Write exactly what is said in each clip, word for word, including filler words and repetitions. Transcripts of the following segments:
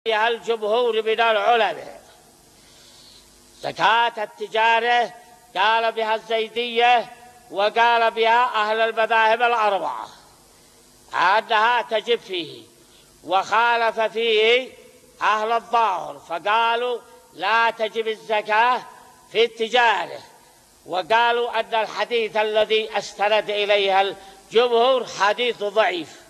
فيها الجمهور من العلماء. زكاة التجارة قال بها الزيدية وقال بها أهل المذاهب الأربعة أنها تجب فيه، وخالف فيه أهل الظاهر فقالوا لا تجب الزكاة في التجارة، وقالوا أن الحديث الذي استند إليه الجمهور حديث ضعيف.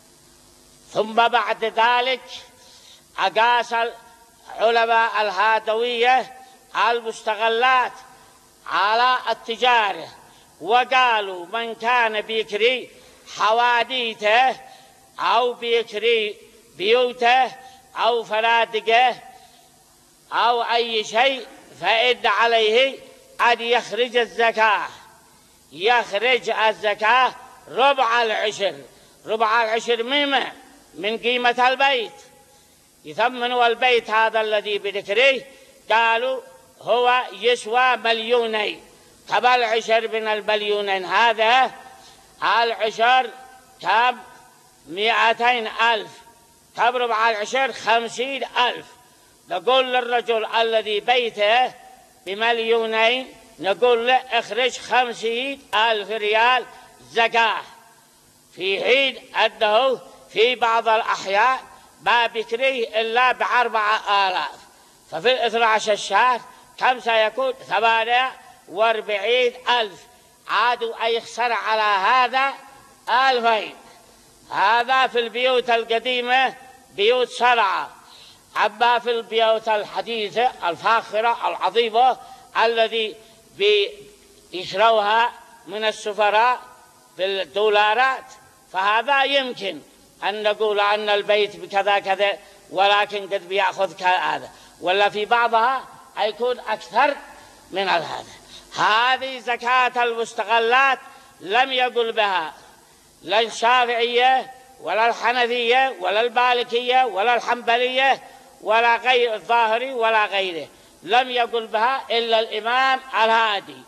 ثم بعد ذلك أقاس علماء الهادوية المستغلات على التجارة، وقالوا من كان بيكري حواديته أو بيكري بيوته أو فنادقه أو أي شيء فإن عليه أن يخرج الزكاة، يخرج الزكاة ربع العشر. ربع العشر مما من قيمة البيت، يثمنوا البيت هذا الذي بذكره قالوا هو يسوى مليونين. كم العشر من المليونين هذا؟ العشر كم؟ مئتين ألف. كم ربع العشر؟ خمسين ألف. نقول للرجل الذي بيته بمليونين نقول له اخرج خمسين ألف ريال زكاة، في حين أنه في بعض الأحياء ما بكريه إلا بأربعة آلاف، ففي الاثنى عشر شهر كم سيكون؟ ثمانية واربعين ألف. عادوا أن يخسر على هذا ألفين. هذا في البيوت القديمة بيوت صنعاء. أما في البيوت الحديثة الفاخرة العظيمة الذي بيشروها من السفراء بالدولارات فهذا يمكن أن نقول أن البيت بكذا كذا، ولكن قد بيأخذ كهذا، ولا في بعضها يكون أكثر من هذا. هذه زكاة المستغلات لم يقل بها لا الشافعية ولا الحنفية ولا المالكية ولا الحنبلية ولا غير الظاهري ولا غيره، لم يقل بها إلا الإمام الهادي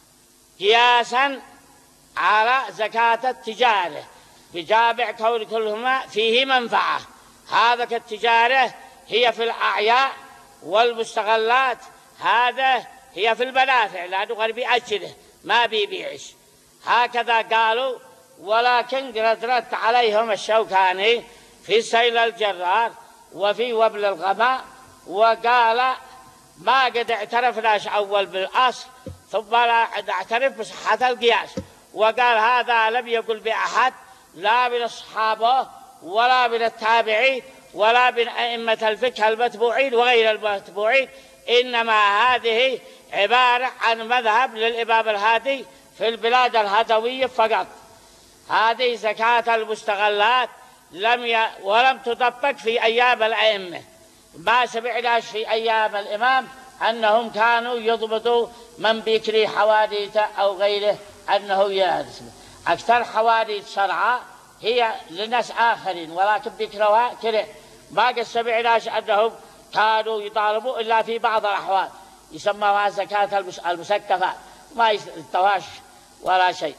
قياسا على زكاة التجارة بجامع كون كلهما فيه منفعة. هذا كالتجارة هي في الأعياء، والمستغلات هذا هي في المنافع لأنه غير أجله ما بيبيعش. هكذا قالوا. ولكن ردت عليهم الشوكاني في سيل الجرار وفي وبل الغماء وقال ما قد اعترفناش أول بالأصل ثم لا نعترف بصحة القياس، وقال هذا لم يقل بأحد لا من الصحابة ولا من التابعين ولا من أئمة الفقه المتبوعين وغير المتبوعين، إنما هذه عبارة عن مذهب للإمام الهادي في البلاد الهدوية فقط. هذه زكاة المستغلات لم ي... ولم تطبق في أيام الأئمة. ما سمعناش في أيام الإمام أنهم كانوا يضبطوا من بيكري حواديته أو غيره أنه يرث. أكثر حواديت صنعاء هي لناس آخرين ولكن بيكروها كده. ما قد سمعناش أنهم كانوا يطالبوا إلا في بعض الأحوال يسموها زكاة المسكفات، ما يستواش ولا شيء.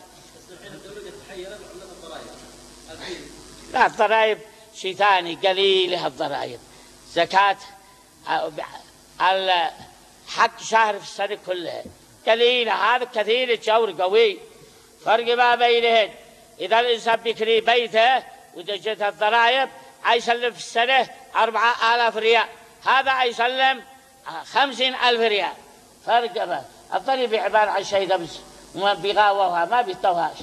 لا الضرائب شيء ثاني قليلة. الضرائب زكاة حق شهر في السنة كلها قليلة، هذا كثير الجور قوي. فرق ما بينهن إذا الإنسان بيكري بيته ودجت الضرائب أيسلم في السنة أربعة آلاف ريال، هذا أيسلم خمسين ألف ريال. فرق ما الضريبة عبارة عن شيء دمس وما بيغاوها ما بيتوهاش.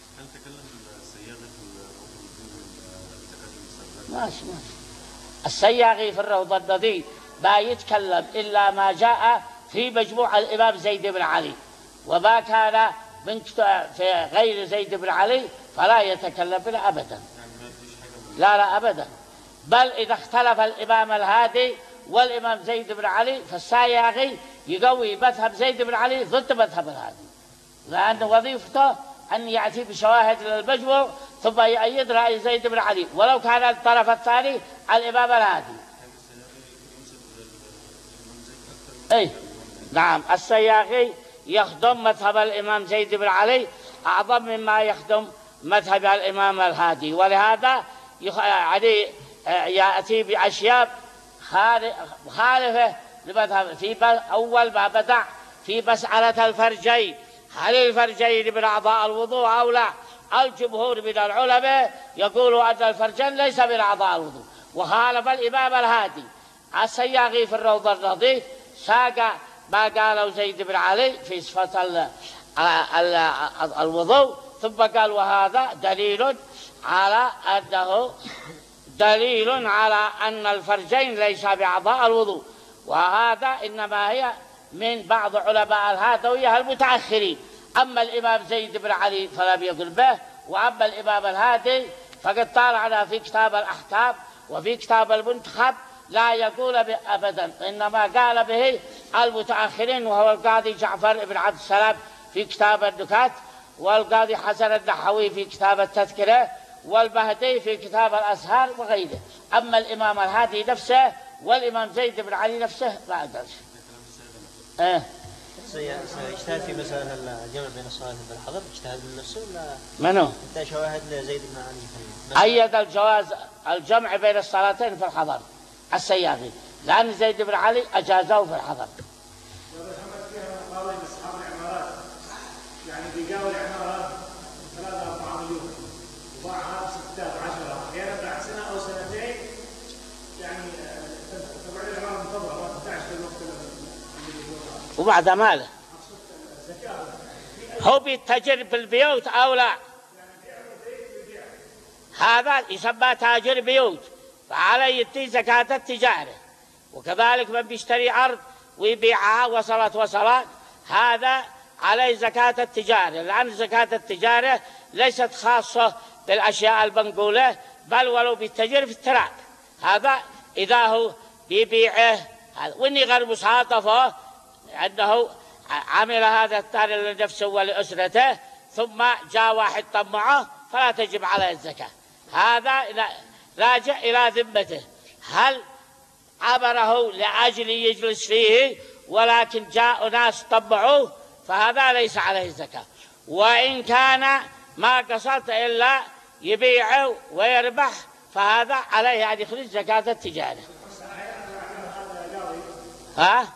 ماشي ماشي. السياغي في الروضة النظيف ما يتكلم إلا ما جاء في مجموع الإمام زيد بن علي، وما كان من في غير زيد بن علي فلا يتكلم بنا أبدا. لا لا أبدا. بل إذا اختلف الإمام الهادي والإمام زيد بن علي فالسياغي يقوي مذهب زيد بن علي ضد مذهب الهادي، لأن وظيفته أن يأتي بشواهد للمجموع ثم يؤيد رأي زيد بن علي ولو كان الطرف الثاني الإمام الهادي. أي نعم. السياغي يخدم مذهب الإمام زيد بن علي أعظم مما يخدم مذهب الإمام الهادي، ولهذا يعني يأتي بأشياء مخالفة لمذهب في أول ما بدأ في مسألة الفرجين، هل الفرجين من أعضاء الوضوء أو لا؟ الجمهور من العلماء يقولوا أن الفرجين ليس من أعضاء الوضوء، وخالف الإمام الهادي السياغي في الروض النظيف ساق ما قاله زيد بن علي في صفة الوضوء، ثم قال وهذا دليل على أنه دليل على أن الفرجين ليس بأعضاء الوضوء، وهذا إنما هي من بعض علماء الهادوية المتأخرين. أما الإمام زيد بن علي فلم يقل به، وأما الإمام الهادي فقد طالعنا في كتاب الأحكام وفي كتاب المنتخب لا يقول به أبدا، إنما قال به المتأخرين، وهو القاضي جعفر بن عبد السلام في كتاب النكات، والقاضي حسن النحوي في كتاب التذكرة، والبهدي في كتاب الأزهار وغيره. أما الإمام الهادي نفسه والإمام زيد بن علي نفسه ما أدرش. إيه سيجتهد في مسألة الجمع بين الصلاة والحضر، اجتهد من نفسه ولا منو؟ حتى شواهد لزيد بن علي؟ أيد الجواز الجمع بين الصلاتين في الحضر السياغي، لأن زيد بن علي أجازه في الحضر. يعني بيقاول عمارات ثلاثة أربعة مليون وباعها ستة عشرة، أحيانا بعد سنة أو سنتين يعني تبع العمارة المنتظرة ما تنتعش في الوقت اللي وبعد ماله هو بيتجر بالبيوت أو لا؟ هذا يسمى تاجر بيوت، فعليه يدي زكاة التجارة. وكذلك من بيشتري أرض ويبيعها وصلت وصلات هذا عليه زكاة التجارة، لأن زكاة التجارة ليست خاصة بالأشياء المنقولة، بل ولو بيتجر في التراب، هذا إذا هو بيبيعه. وإني غير مصادفة أنه عمل هذا التار لنفسه ولأسرته ثم جاء واحد طمعه فلا تجب عليه الزكاة، هذا راجع إلى ذمته. هل عبره لأجل يجلس فيه ولكن جاء ناس طمعوه فهذا ليس عليه الزكاة. وإن كان ما قصد إلا يبيعه ويربح فهذا عليه أن يخرج زكاة التجارة. ها؟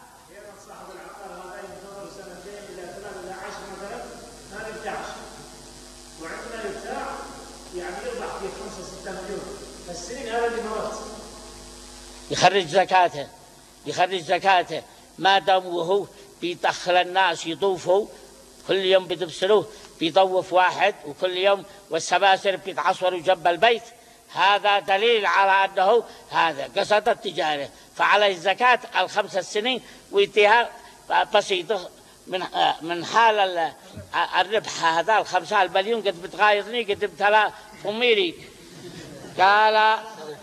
وعندنا يبتاع يعني يربح في خمسة ستة مليون، فالسنين هذا اللي مرت يخرج زكاته، يخرج زكاته ما دام وهو بيدخل الناس يطوفوا كل يوم بيدبسلوه، بيطوف واحد وكل يوم والسباسر بيتعصروا جنب البيت، هذا دليل على أنه هذا قصد التجارة، فعليه الزكاة الخمس سنين ويديها بسيطة من من حال الربح. هذا الخمسة المليون قد بتغايظني قد بتلا فميري. قال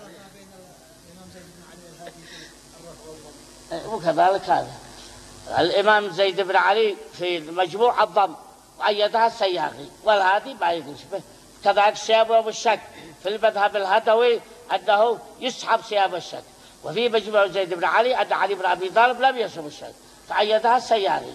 وكذلك هذا الإمام زيد بن علي في مجموع الضم وأيدها السياغي، والهادي ما يقولش به. كذلك ثياب الشك في المذهب الهدوي أنه يسحب ثياب الشك، وفي مجموع زيد بن علي أن علي بن أبي طالب لم يسحب الشك فأيدها السياغي.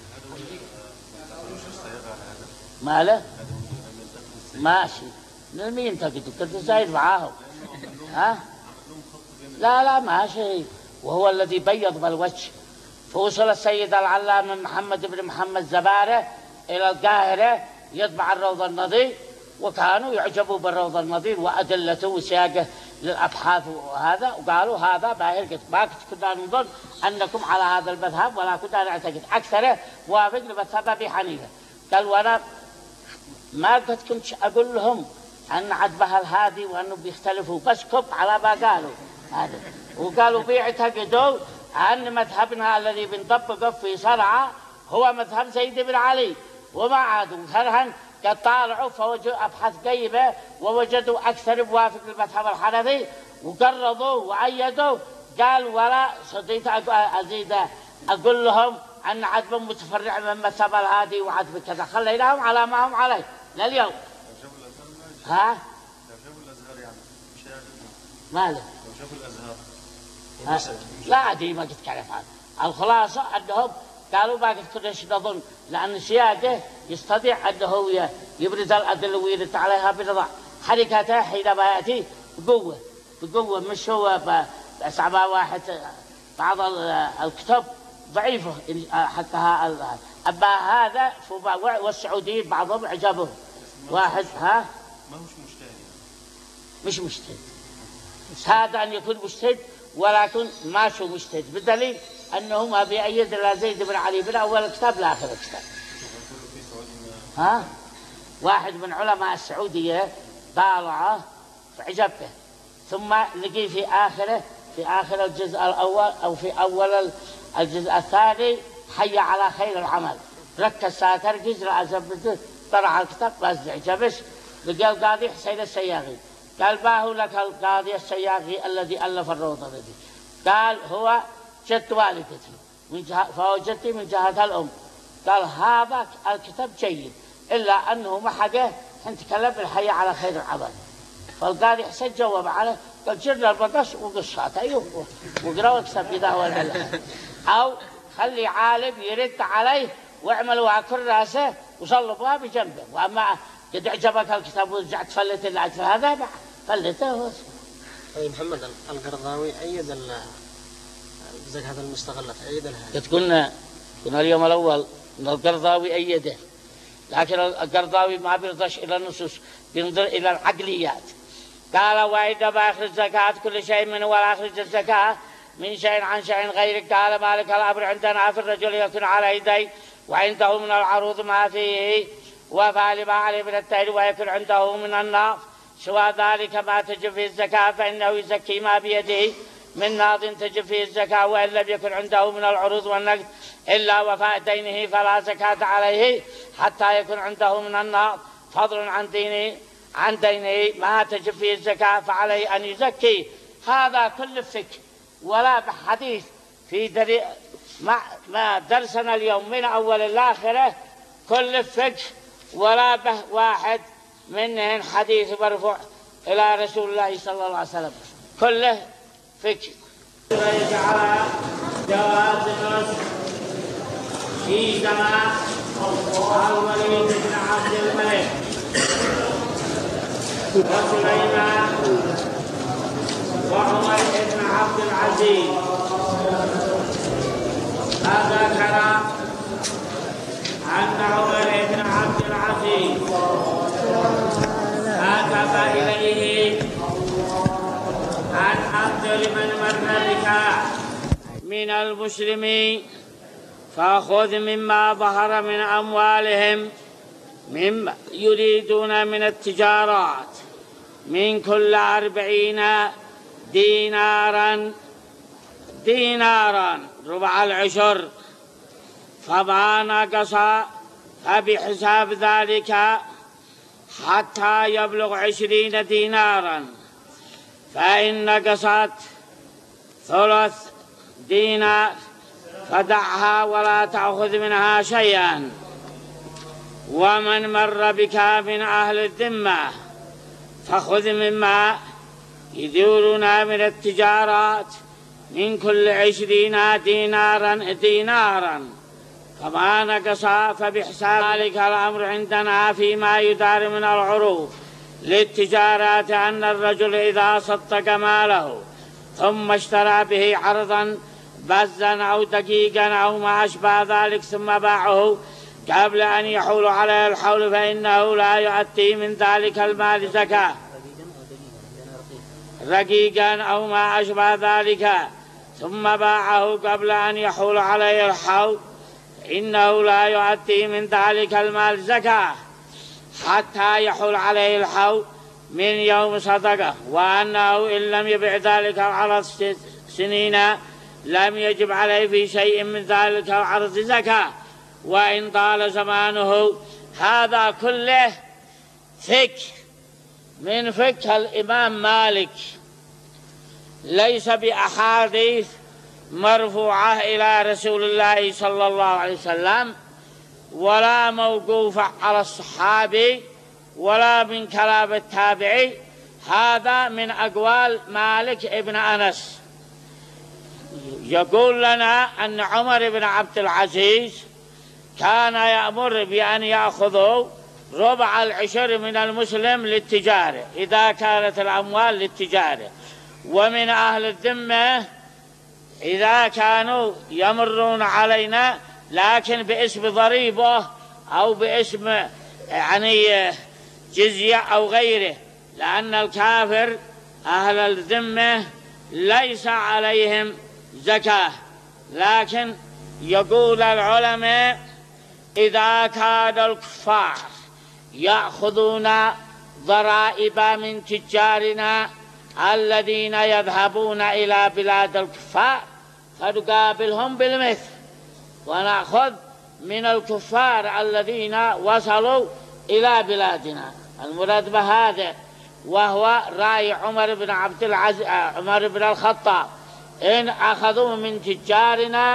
ماله؟ ماشي لمين تقدر كنت زايد معاهم؟ ها؟ لا لا ماشي، وهو الذي بيض بالوجه. فوصل السيد العلامة محمد بن محمد زبارة إلى القاهرة يطبع الروض النظير، وكانوا يعجبوا بالروض النظير وأدلته وسياقه للأبحاث وهذا، وقالوا هذا باهر. ما كنا نظن أنكم على هذا المذهب ولا كنا نعتقد أكثره وافق لمذهب أبي حنيفة. قال وأنا ما قد كنت أقول لهم أن عجبها الهادي وأنه بيختلفوا، بس كب على ما قالوا هذا. وقالوا بيعتقدوا أن مذهبنا الذي بنطبقه في صنعاء هو مذهب زيد بن علي، وما عادوا كرها قد طالعوا فوجدوا أبحاث قيمة ووجدوا أكثر موافق للمذهب الحنفي وقرضوا وأيدوا. قال ولا صديت أزيد أقول لهم أن عدم متفرع من مذهب الهادي وعدم كذا، خليناهم على ما هم عليه لليوم. ها؟ ماذا؟ لو شافوا الأزهار لا عادي ما قد كعرف هذا. الخلاصة أنهم قالوا ما قد كناش نظن، لأن سياقه يستطيع أنه يبرز الأدلة ويرد عليها بنظام حركته حينما يأتي بقوة بقوة، مش هو بس عبا واحد بعض الكتب ضعيفة حتى أبا هذا والسعوديين بعضهم عجبه واحد ها ما هوش مجتهد مش مجتهد هذا أن يكون مجتهد ولكن ما شو مجتهد بدليل أنه ما بيأيد إلا زيد بن علي بن أول كتاب لآخر كتاب. ها واحد من علماء السعودية طالعه فعجبته ثم لقي في آخره في آخر الجزء الأول أو في أول الجزء الثاني حي على خير العمل ركز ساتركز لأزبده طلع الكتاب بس عجبش. لقى القاضي حسين السياغي قال باهو لك القاضي السياغي الذي ألف الروضة دي قال هو جد والدتي من جهة فوجدتي من جهة الأم قال هذا الكتاب جيد إلا أنه ما حقه حين تكلم بالحي على خير العمل. فالقاضي حسين جواب عليه قال جرنا البقش وقشات أيوه وقرأوا الكتاب إذا هو الملح أو خلي عالم يرد عليه واعملوا على كل راسه وصلبوها بجنبه. وأما قد عجبك الكتاب ورجعت فلت العجل هذا فلته. أي محمد القرضاوي أيد الزكاة المستغلة أيد لها. تقولنا كنا اليوم الأول أن القرضاوي أيده لكن القرضاوي ما بيرضاش إلى النصوص بينظر إلى العقليات. قال وإذا بأخرج زكاة كل شيء منه ولا أخرج الزكاة من شيء عن شيء غيره. قال مالك الأمر عندنا في الرجل يكون على يديه وعنده من العروض ما فيه وفعل ما عليه من التهل ويكون عنده من الناف سوى ذلك ما تجب فيه الزكاة فإنه يزكي ما بيده من ناض تجب فيه الزكاة وإن لم يكن عنده من العروض والنقد إلا وفاء دينه فلا زكاة عليه حتى يكون عنده من الناض فضل عن دينه عن دينه ما تجب فيه الزكاة فعليه أن يزكي. هذا كل فكر ولا بحديث في دري... ما... ما درسنا اليوم من أول الآخرة كل فكر ولا به واحد منهن حديث مرفوع إلى رسول الله صلى الله عليه وسلم كله فكر. ويجعل جواز النصر في زمان الوليد بن عبد الملك وسليمان وعمر بن عبد العزيز. هذا كلام عن عمر بن عبد العزيز كتب إليه أن أفضل من مر بك من المسلمين فأخذ مما ظهر من أموالهم مما يريدون من التجارات من كل أربعين دينارا دينارا ربع العشر فما نقص فبحساب ذلك حتى يبلغ عشرين دينارا فإن نقصت ثلث دينار فدعها ولا تأخذ منها شيئا. ومن مر بك من أهل الذمة فخذ مما يدورون من التجارات من كل عشرين دينارا دينارا فما نقص فبحساب ذلك الأمر عندنا فيما يدار من العروض للتجارات أن الرجل إذا صدق ماله ثم اشترى به عرضا بزا أو دقيقا أو ما أشبه ذلك ثم باعه قبل أن يحول عليه الحول فإنه لا يؤتي من ذلك المال زكاة رقيقا أو ما أشبه ذلك ثم باعه قبل أن يحول عليه الحول إنه لا يؤتي من ذلك المال زكاة حتى يحول عليه الحول من يوم صدقه. وأنه إن لم يبع ذلك العرض سنين لم يجب عليه في شيء من ذلك العرض زكاة وإن طال زمانه. هذا كله فقه من فقه الإمام مالك ليس بأحاديث مرفوعة إلى رسول الله صلى الله عليه وسلم ولا موقوفة على الصحابي ولا من كلام التابعي. هذا من أقوال مالك ابن أنس يقول لنا أن عمر بن عبد العزيز كان يأمر بأن يأخذوا ربع العشر من المسلم للتجارة إذا كانت الأموال للتجارة ومن أهل الذمة إذا كانوا يمرون علينا لكن باسم ضريبة أو باسم يعني جزية أو غيره، لأن الكافر أهل الذمة ليس عليهم زكاة. لكن يقول العلماء إذا كان الكفار يأخذون ضرائب من تجارنا الذين يذهبون إلى بلاد الكفار فنقابلهم بالمثل ونأخذ من الكفار الذين وصلوا إلى بلادنا. المراد بهذا وهو رأي عمر بن عبد العزيز عمر بن الخطاب، إن أخذوا من تجارنا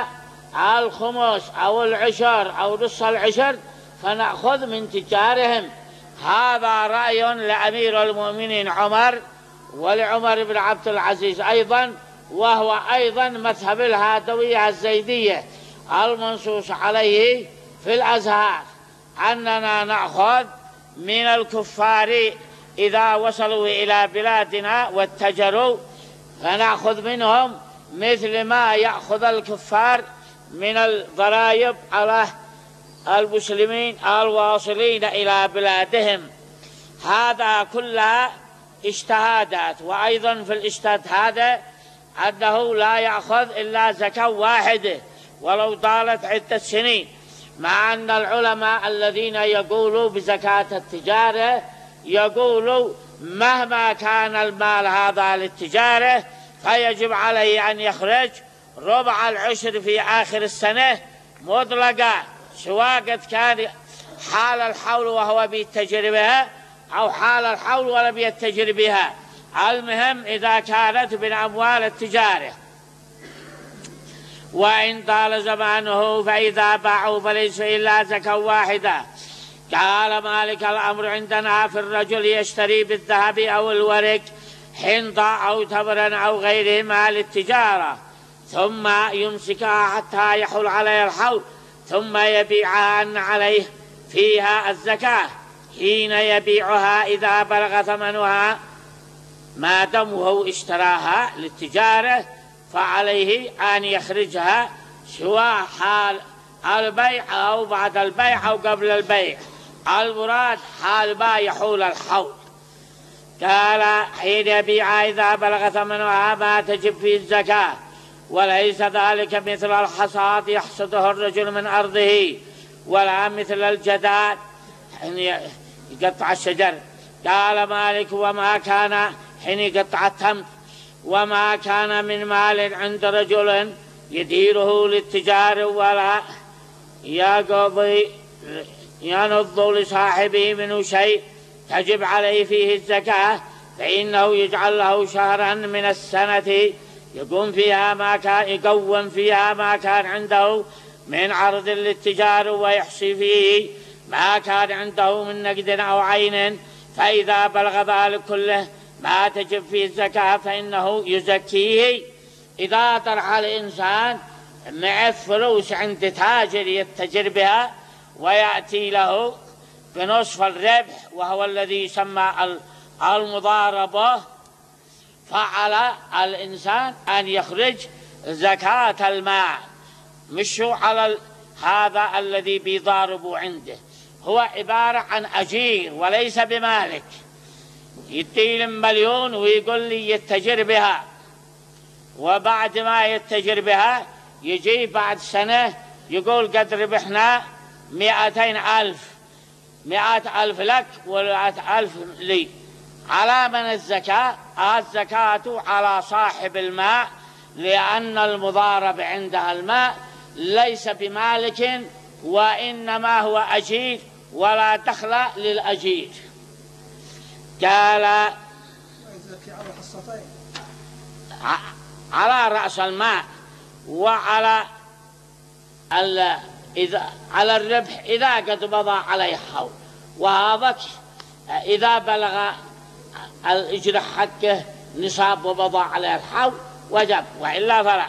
الخمس أو العشر أو نصف العشر فنأخذ من تجارهم. هذا رأي لأمير المؤمنين عمر ولعمر بن عبد العزيز أيضا، وهو أيضا مذهب الهادوية الزيدية المنصوص عليه في الأزهار، أننا نأخذ من الكفار إذا وصلوا إلى بلادنا واتجروا فنأخذ منهم مثل ما يأخذ الكفار من الضرائب على المسلمين الواصلين إلى بلادهم. هذا كلها اجتهادات. وأيضا في الاجتهاد هذا أنه لا يأخذ إلا زكاة واحدة ولو طالت عدة سنين، مع أن العلماء الذين يقولوا بزكاة التجارة يقولوا مهما كان المال هذا للتجارة فيجب عليه أن يخرج ربع العشر في آخر السنة مطلقة، سواء قد كان حال الحول وهو بيتجر بها أو حال الحول ولم يتجر بها، المهم إذا كانت من أموال التجارة. وإن طال زمانه فإذا باعوا فليس إلا زكاة واحدة. قال مالك الأمر عندنا في الرجل يشتري بالذهب أو الورق حنطة أو تمرا أو غيرهما للتجارة ثم يمسكها حتى يحول عليه الحول ثم يبيعها أن عليه فيها الزكاة حين يبيعها إذا بلغ ثمنها ما دمه اشتراها للتجارة فعليه أن يخرجها سواء حال البيع أو بعد البيع أو قبل البيع، المراد حال ما يحول الحول. قال حين يبيعها إذا بلغ ثمنها ما تجب فيه الزكاة، وليس ذلك مثل الحصاد يحصده الرجل من أرضه ولا مثل الجداد يقطع الشجر. قال مالك وما كان حين يقطع التمر وما كان من مال عند رجل يديره للتجار ولا يقضي ينض لصاحبه منه شيء تجب عليه فيه الزكاة، فإنه يجعل له شهرا من السنة يقوم فيها ما كان يقوم فيها ما كان عنده من عرض للتجار ويحصي فيه ما كان عنده من نقد أو عين، فإذا بلغ ذلك كله ما تجب فيه الزكاة فإنه يزكيه. إذا طرح الإنسان مع فلوس عند تاجر يتجر بها ويأتي له بنصف الربح وهو الذي يسمى المضاربة، فعلى الإنسان أن يخرج زكاة المال، مش على هذا الذي بيضارب عنده، هو عبارة عن أجير وليس بمالك، يدي مليون ويقول لي يتجر بها، وبعد ما يتجر بها يجي بعد سنة يقول قد ربحنا مئتين ألف، مئة ألف لك ومئة ألف لي. على من الزكاة؟ الزكاة على صاحب الماء، لأن المضارب عندها الماء ليس بمالك وإنما هو أجير ولا دخل للأجير. قال على رأس الماء وعلى إذا على الربح إذا قد مضى عليه حول، وهذا إذا بلغ الإجر حقه نصاب ومضى عليه الحول وجب، وإلا فلا.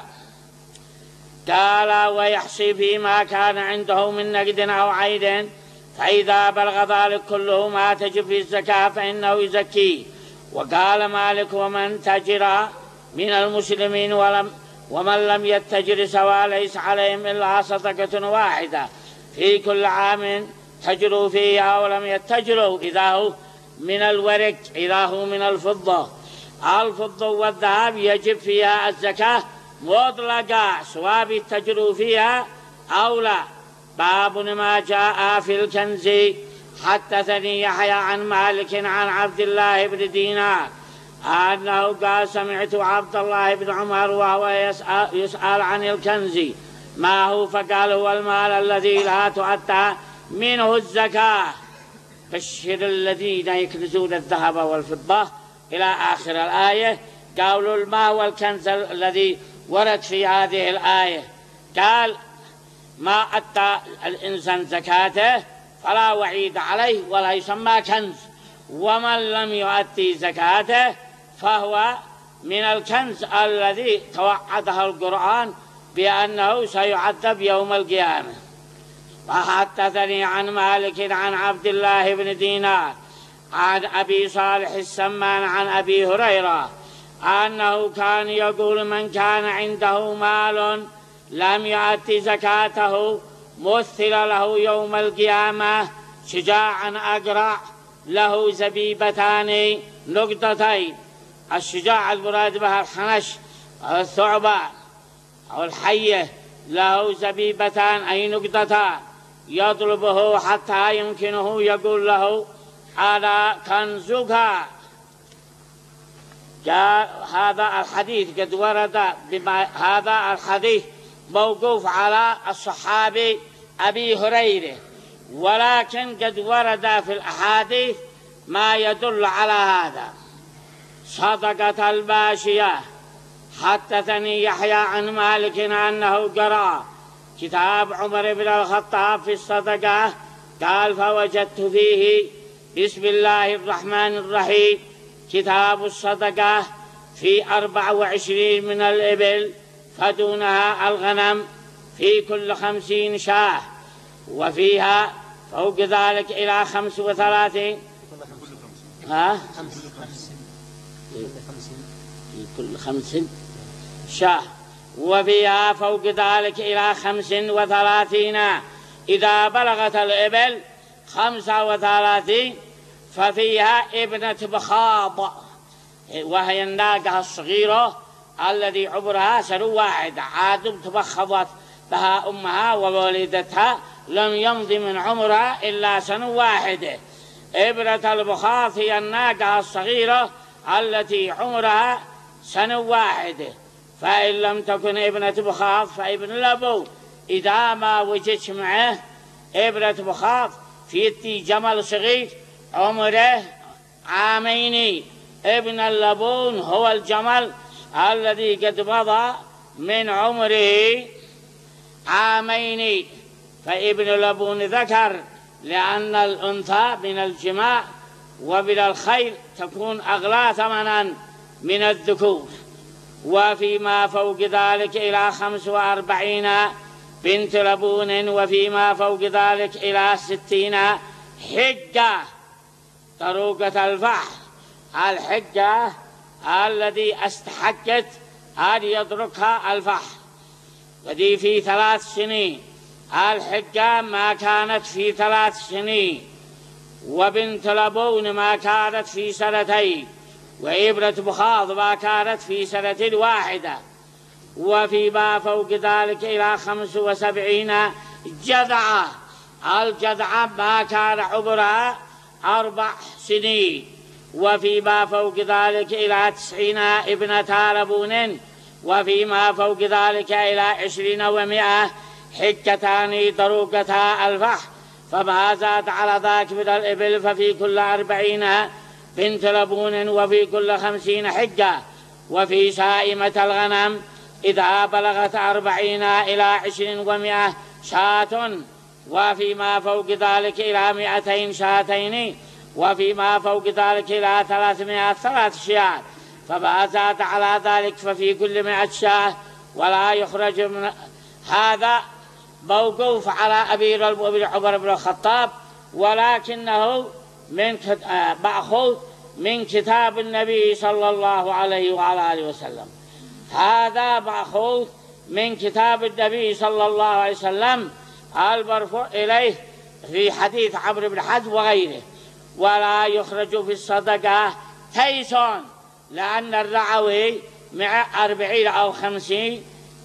قال ويحصي فيما كان عنده من نقد أو عين، فإذا بلغ ذلك كله ما تجب في الزكاة فإنه يزكيه. وقال مالك ومن تجر من المسلمين ولم ومن لم يتجر سواء ليس عليهم إلا صدقة واحدة في كل عام تجروا فيها ولم يتجروا، إذا هو من الورق إذا هو من الفضة. الفضة والذهب يجب فيها الزكاة مطلقة سواء يتجروا فيها أو لا. باب ما جاء في الكنز. حدثني يحيى عن مالك عن عبد الله بن دينار أنه قال سمعت عبد الله بن عمر وهو يسأل, يسأل عن الكنز ما هو، فقال هو المال الذي لا تؤتى منه الزكاة. بشر الذين يكنزون الذهب والفضة إلى آخر الآية. قالوا المال والكنز الذي ورد في هذه الآية. قال ما أتى الإنسان زكاته فلا وعيد عليه ولا يسمى كنز، ومن لم يؤتي زكاته فهو من الكنز الذي توعده القرآن بأنه سيعذب يوم القيامة. وحدثني عن مالك عن عبد الله بن دينار عن أبي صالح السمان عن أبي هريرة أنه كان يقول من كان عنده مال لم يؤتي زكاته مثل له يوم القيامة شجاعا أقرع له زبيبتان نقطتين. الشجاع المراد بها الحنش أو الثعبان أو الحية، له زبيبتان أي نقطتان يطلبه حتى يمكنه يقول له هذا كنزك. جاء هذا الحديث قد ورد بما هذا الحديث موقوف على الصحابي أبي هريرة، ولكن قد ورد في الأحاديث ما يدل على هذا. صدقة الباشية. حدثني يحيى عن مالك أنه قرأ كتاب عمر بن الخطاب في الصدقة، قال فوجدت فيه بسم الله الرحمن الرحيم كتاب الصدقة في أربع وعشرين من الإبل فدونها الغنم في كل خمسين شاة، وفيها فوق ذلك إلى خمس وثلاثين ها في كل خمس شاة، وفيها فوق ذلك إلى خمس وثلاثين. إذا بلغت الإبل خمسة وثلاثين ففيها ابنة بخاض، وهي الناقة الصغيرة الذي عمرها سنة واحدة، عاد تبخضت بها أمها وولدتها لم يمض من عمرها إلا سنة واحدة. ابنة البخاض هي الناقة الصغيرة التي عمرها سنة واحدة. فإن لم تكن ابنة بخاض فابن لبون. إذا ما وجدت معه ابنة بخاض في جمل صغير عمره عامين، ابن اللبون هو الجمل الذي قد مضى من عمره عامين، فابن لبون ذكر لأن الأنثى من الجماع ومن الخيل تكون أغلى ثمنا من الذكور. وفيما فوق ذلك إلى خمس وأربعين بنت لبون، وفيما فوق ذلك إلى ستين حجة طروقة الفحل. الحجة الذي استحقت أن يدركها الفحل، ودي في ثلاث سنين. الحجة ما كانت في ثلاث سنين، وبنت لبون ما كانت في سنتين، وإبرة بخاض ما كانت في سنة واحدة. وفيما فوق ذلك إلى خمس وسبعين جذعة. الجذعة ما كان عمرها أربع سنين. وفيما فوق ذلك إلى تسعين ابنة لبون. وفيما فوق ذلك إلى عشرين ومائة حكتان طروقتا الفحل. فما زاد على ذاك من الإبل ففي كل أربعين بنت لبون، وفي كل خمسين حجة. وفي سائمة الغنم إذا بلغت أربعين إلى عشرين ومائة شاة. وفيما فوق ذلك إلى مائتين شاتين. وفيما فوق ذلك إلى ثلاثمائة ثلاث شيات. فما زاد على ذلك ففي كل مائة شاة ولا يخرج من. هذا موقوف على أمير المؤمنين عمر بن الخطاب، ولكنه من مأخوذ من كتاب النبي صلى الله عليه وعلى آله وسلم. هذا مأخوذ من كتاب النبي صلى الله عليه وسلم المرفوع إليه في حديث عمرو بن حزم وغيره. ولا يخرج في الصدقة تيس، لأن الرعوي مع أربعين أو خمسين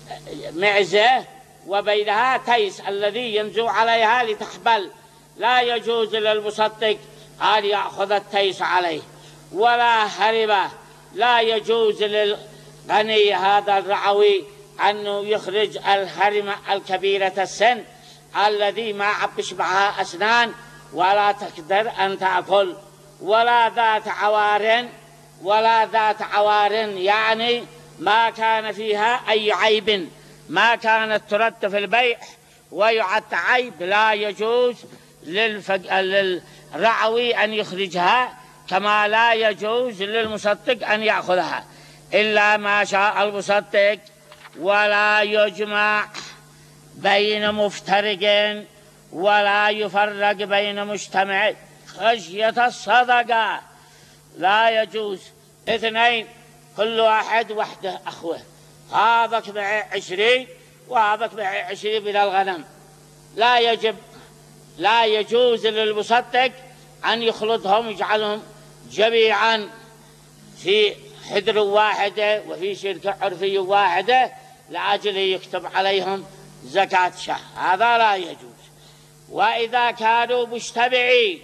معزة وبينها تيس الذي ينزو عليها لتحبل، لا يجوز للمصدق أن يأخذ التيس عليه. ولا هربة، لا يجوز للغني هذا الرعوي أنه يخرج الهرمة الكبيرة السن الذي ما عبش معها أسنان ولا تقدر أن تأكل، ولا ذات عوار، ولا ذات عوار يعني ما كان فيها أي عيب، ما كانت ترد في البيع ويعد عيب، لا يجوز للفق... للرعوي أن يخرجها، كما لا يجوز للمصدق أن يأخذها إلا ما شاء المصدق. ولا يجمع بين مفترق ولا يفرق بين مجتمع خشية الصدقة، لا يجوز اثنين كل واحد وحده أخوه، هذاك معي عشرين وهذاك معي عشرين من الغنم، لا يجب لا يجوز للمصدق أن يخلطهم يجعلهم جميعا في حدر واحدة وفي شركة عرفية واحدة لأجل يكتب عليهم زكاة شهر، هذا لا يجوز. وإذا كانوا مجتمعين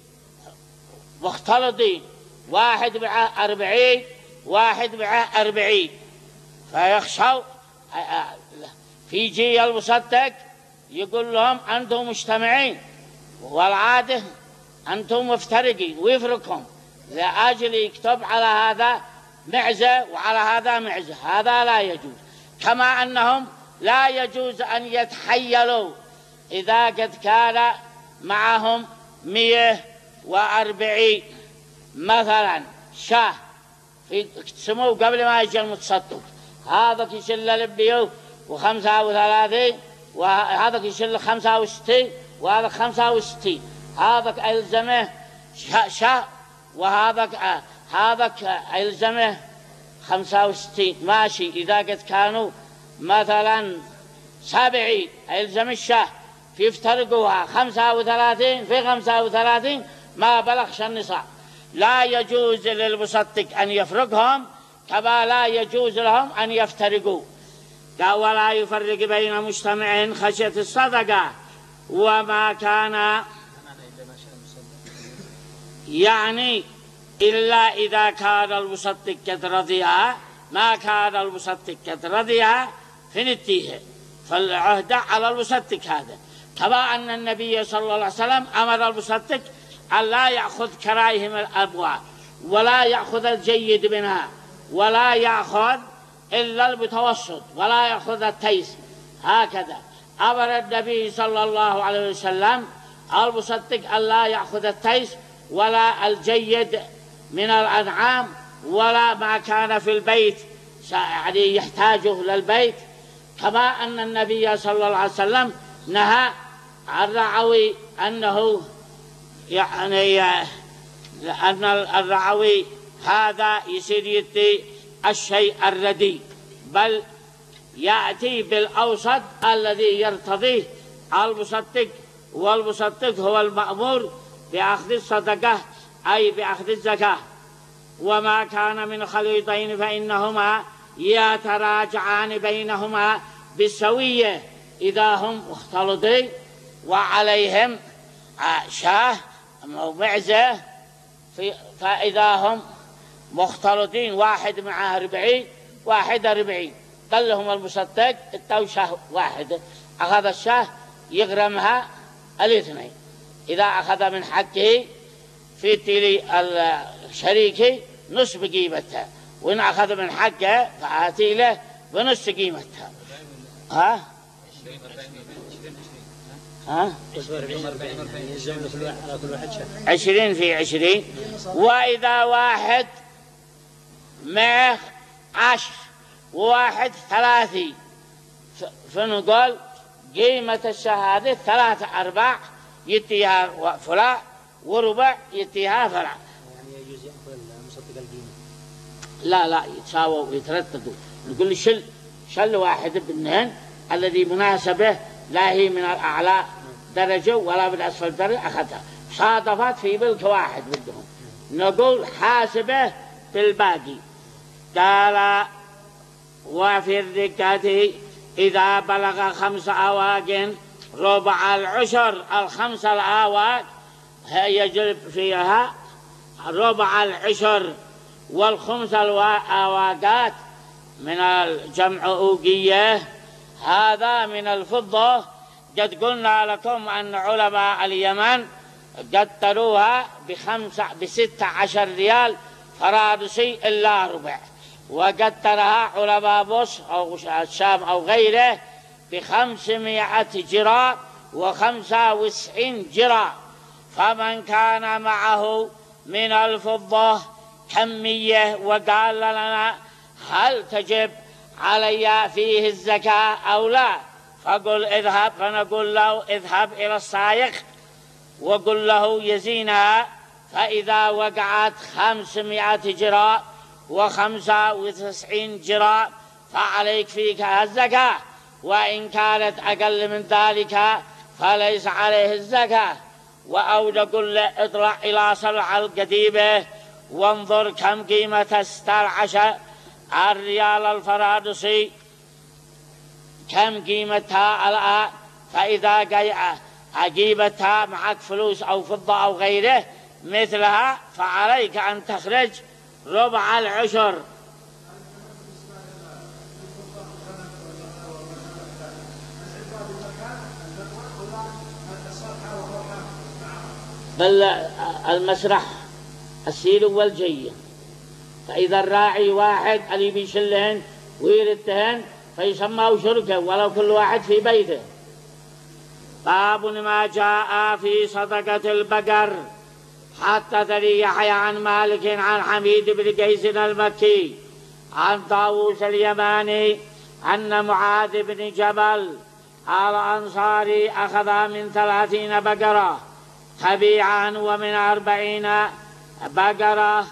مختلطين، واحد مع أربعين واحد مع أربعين، فيخشوا في جي المصدق يقول لهم أنتم مجتمعين والعادة أنتم مفترقين ويفرقهم لأجل يكتب على هذا معزة وعلى هذا معزة، هذا لا يجوز. كما أنهم لا يجوز أن يتحيلوا إذا قد كان معهم مئة وأربعين مثلا شاه في اقتسموا قبل ما يجي المتصدق، هذا يشل المئة وخمسة وثلاثين وهذا يشل خمسة وستين وهذا خمسة وستين، هذا ألزمه شاه وهذا هذا ألزمه خمسة وستين ماشي. إذا قد كانوا مثلا سبعين ألزم الشاه في يفترقوها خمسة وثلاثين في خمسة وثلاثين ما بلغش النصاب، لا يجوز للمصدق أن يفرقهم كما لا يجوز لهم أن يفترقوا. ولا يفرق بين مجتمع خشية الصدقة. وما كان يعني إلا إذا كان المصدق قد رضيها، ما كان المصدق قد رضيها فنتيه، فالعهد على المصدق هذا. كما أن النبي صلى الله عليه وسلم أمر المصدق أن لا يأخذ كرايهم الأبواب ولا يأخذ الجيد منها ولا يأخذ إلا المتوسط ولا يأخذ التيس، هكذا أمر النبي صلى الله عليه وسلم المصدق أن لا يأخذ التيس ولا الجيد من الأنعام ولا ما كان في البيت يعني يحتاجه للبيت. كما أن النبي صلى الله عليه وسلم نهى عن الرعوي أنه يعني أن الرعوي هذا يصير يدي الشيء الردي، بل يأتي بالأوسط الذي يرتضيه المصدق، والمصدق هو المأمور بأخذ الصدقة أي بأخذ الزكاة. وما كان من خليطين فإنهما يتراجعان بينهما بالسوية إذا هم مختلطين وعليهم شاه أو معزة، فإذا هم مختلطين واحد مع أربعين واحد أربعين قال لهم المصدق اتوا شاه واحد، أخذ الشاه يغرمها الاثنين، إذا أخذ من حقه في تلي الشريك نصف قيمتها، وإن أخذ من حقه فآتي له بنصف قيمتها. ها؟ ها؟ عشرين في عشرين. وإذا واحد معه عشر وواحد ثلاثين فنقول قيمة الشهادة ثلاثة أرباع يتيها فلان وربع يتيها فلان. يعني يجوز يأخذ المصدق القيمة؟ لا لا يتساووا ويترددوا، نقول شل شل واحد باثنين الذي مناسبه لا هي من الأعلى درجة ولا من أسفل درجة أخذها، صادفت في ملك واحد بدهم، نقول حاسبه بالباقي. قال وفي الركعة إذا بلغ خمس أواق ربع العشر، الخمس الأواق يجب فيها ربع العشر، والخمس الأواقات من الجمع أوقية، هذا من الفضة. قد قلنا لكم أن علماء اليمن قدروها بخمسة بستة عشر ريال فرادسي إلا ربع، وقدرها علماء مصر أو الشام أو غيره بخمسمائة جرام وخمسة وتسعين جرام. فمن كان معه من الفضة كمية وقال لنا هل تجب علي فيه الزكاة أو لا، فقل اذهب، فنقول له اذهب إلى الصايغ وقل له يزينها، فإذا وقعت خمسمائة جرام وخمسة وتسعين جرام فعليك فيك الزكاة، وإن كانت أقل من ذلك فليس عليه الزكاة. أو نقول له اطلع إلى صلع القديمة وانظر كم قيمة ستة عشر الريال الفرادسي كم قيمتها الآن، فإذا قيمتها معك فلوس أو فضة أو غيره مثلها فعليك أن تخرج ربع العشر. بل المسرح السيل والجي، فإذا الراعي واحد اللي بيشلهن ويردهن فيسموا شركة ولو كل واحد في بيته. باب ما جاء في صدقة البقر. حدثني يحيى عن مالك عن حميد بن قيس المكي عن طاووس اليماني أن معاذ بن جبل الأنصاري أخذ من ثلاثين بقرة تبيعا ومن أربعين بقرة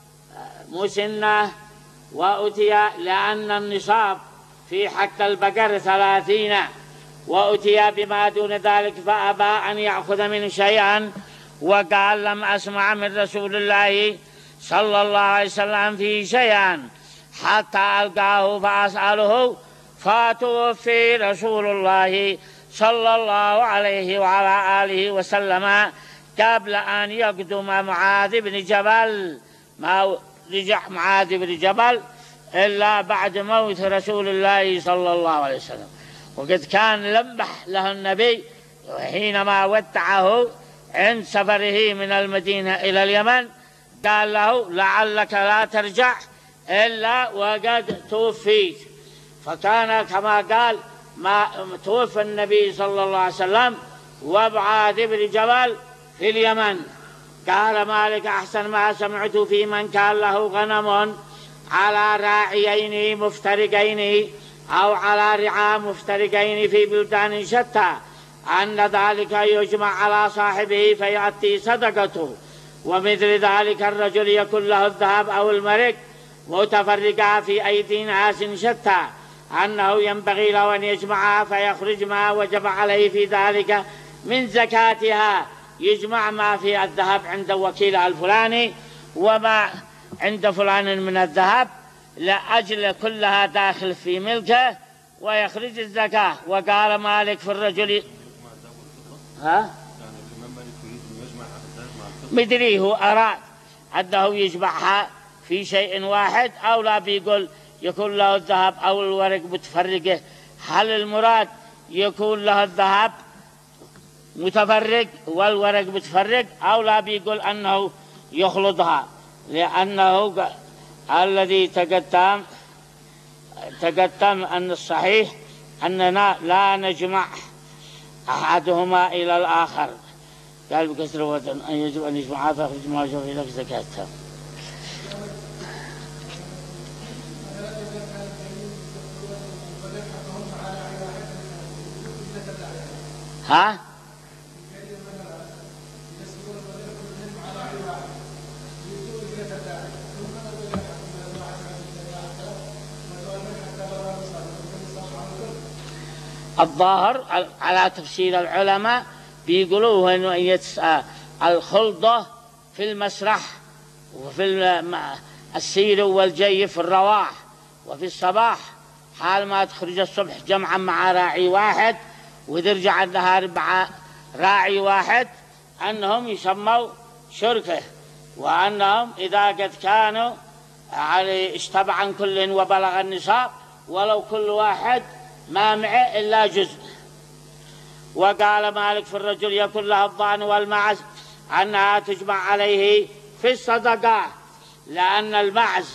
مسنة، وأتي لأن النصاب في حق البقر ثلاثين، وأتي بما دون ذلك فأبى أن يأخذ من شيئا، وقال لم أسمع من رسول الله صلى الله عليه وسلم في شيئا حتى ألقاه فأسأله، فتوفي رسول الله صلى الله عليه وعلى آله وسلم قبل أن يقدم معاذ بن جبل. ما رجع معاذ بن جبل إلا بعد موت رسول الله صلى الله عليه وسلم، وقد كان لمح له النبي حينما ودعه عند سفره من المدينة إلى اليمن، قال له لعلك لا ترجع إلا وقد توفيت. فكان كما قال ما توفى النبي صلى الله عليه وسلم ومعاذ بن جبل في اليمن. قال مالك أحسن ما سمعت في من كان له غنم على راعيين مفترقين أو على رعاء مفترقين في بلدان شتى أن ذلك يجمع على صاحبه فيأتي صدقته، ومثل ذلك الرجل يكون له الذهب أو المرق متفرقا في أيدي ناس شتى أنه ينبغي له أن يجمعها فيخرج ما وجب عليه في ذلك من زكاتها، يجمع ما في الذهب عند وكيل الفلاني وما عند فلان من الذهب لأجل كلها داخل في ملكه ويخرج الزكاة. وقال مالك في الرجل ها مدري هو أراد أنه يجمعها في شيء واحد أو لا، بيقول يكون له الذهب أو الورق متفرقة. هل المراد يكون له الذهب متفرق والورق متفرق أو لا، بيقول أنه يخلطها، لأنه الذي تقدم تقدم أن الصحيح أننا لا نجمع أحدهما إلى الآخر. قال بكسر وطن أن يجب أن يجمعها فيخرج ما وجب إلى زكاتها. ها؟ الظاهر على تفسير العلماء بيقولوا أنه الخلطة في المسرح وفي السير والجي في الرواح وفي الصباح حال ما تخرج الصبح جمعا مع راعي واحد وترجع النهار مع راعي واحد أنهم يسموا شركة، وأنهم إذا قد كانوا على اشتبعا كل وبلغ النصاب ولو كل واحد ما معه إلا جزء. وقال مالك في الرجل يكون له الضأن والمعز أنها تجمع عليه في الصدقة، لأن المعز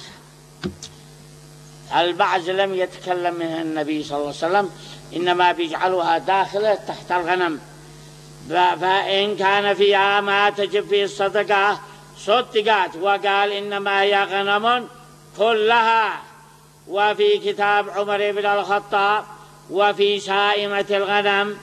المعز لم يتكلم منها النبي صلى الله عليه وسلم، إنما بيجعلها داخلة تحت الغنم، فإن كان فيها ما تجب فيه الصدقة صدقت، وقال إنما هي غنم كلها. وفي كتاب عمر بن الخطاب وفي سائمة الغنم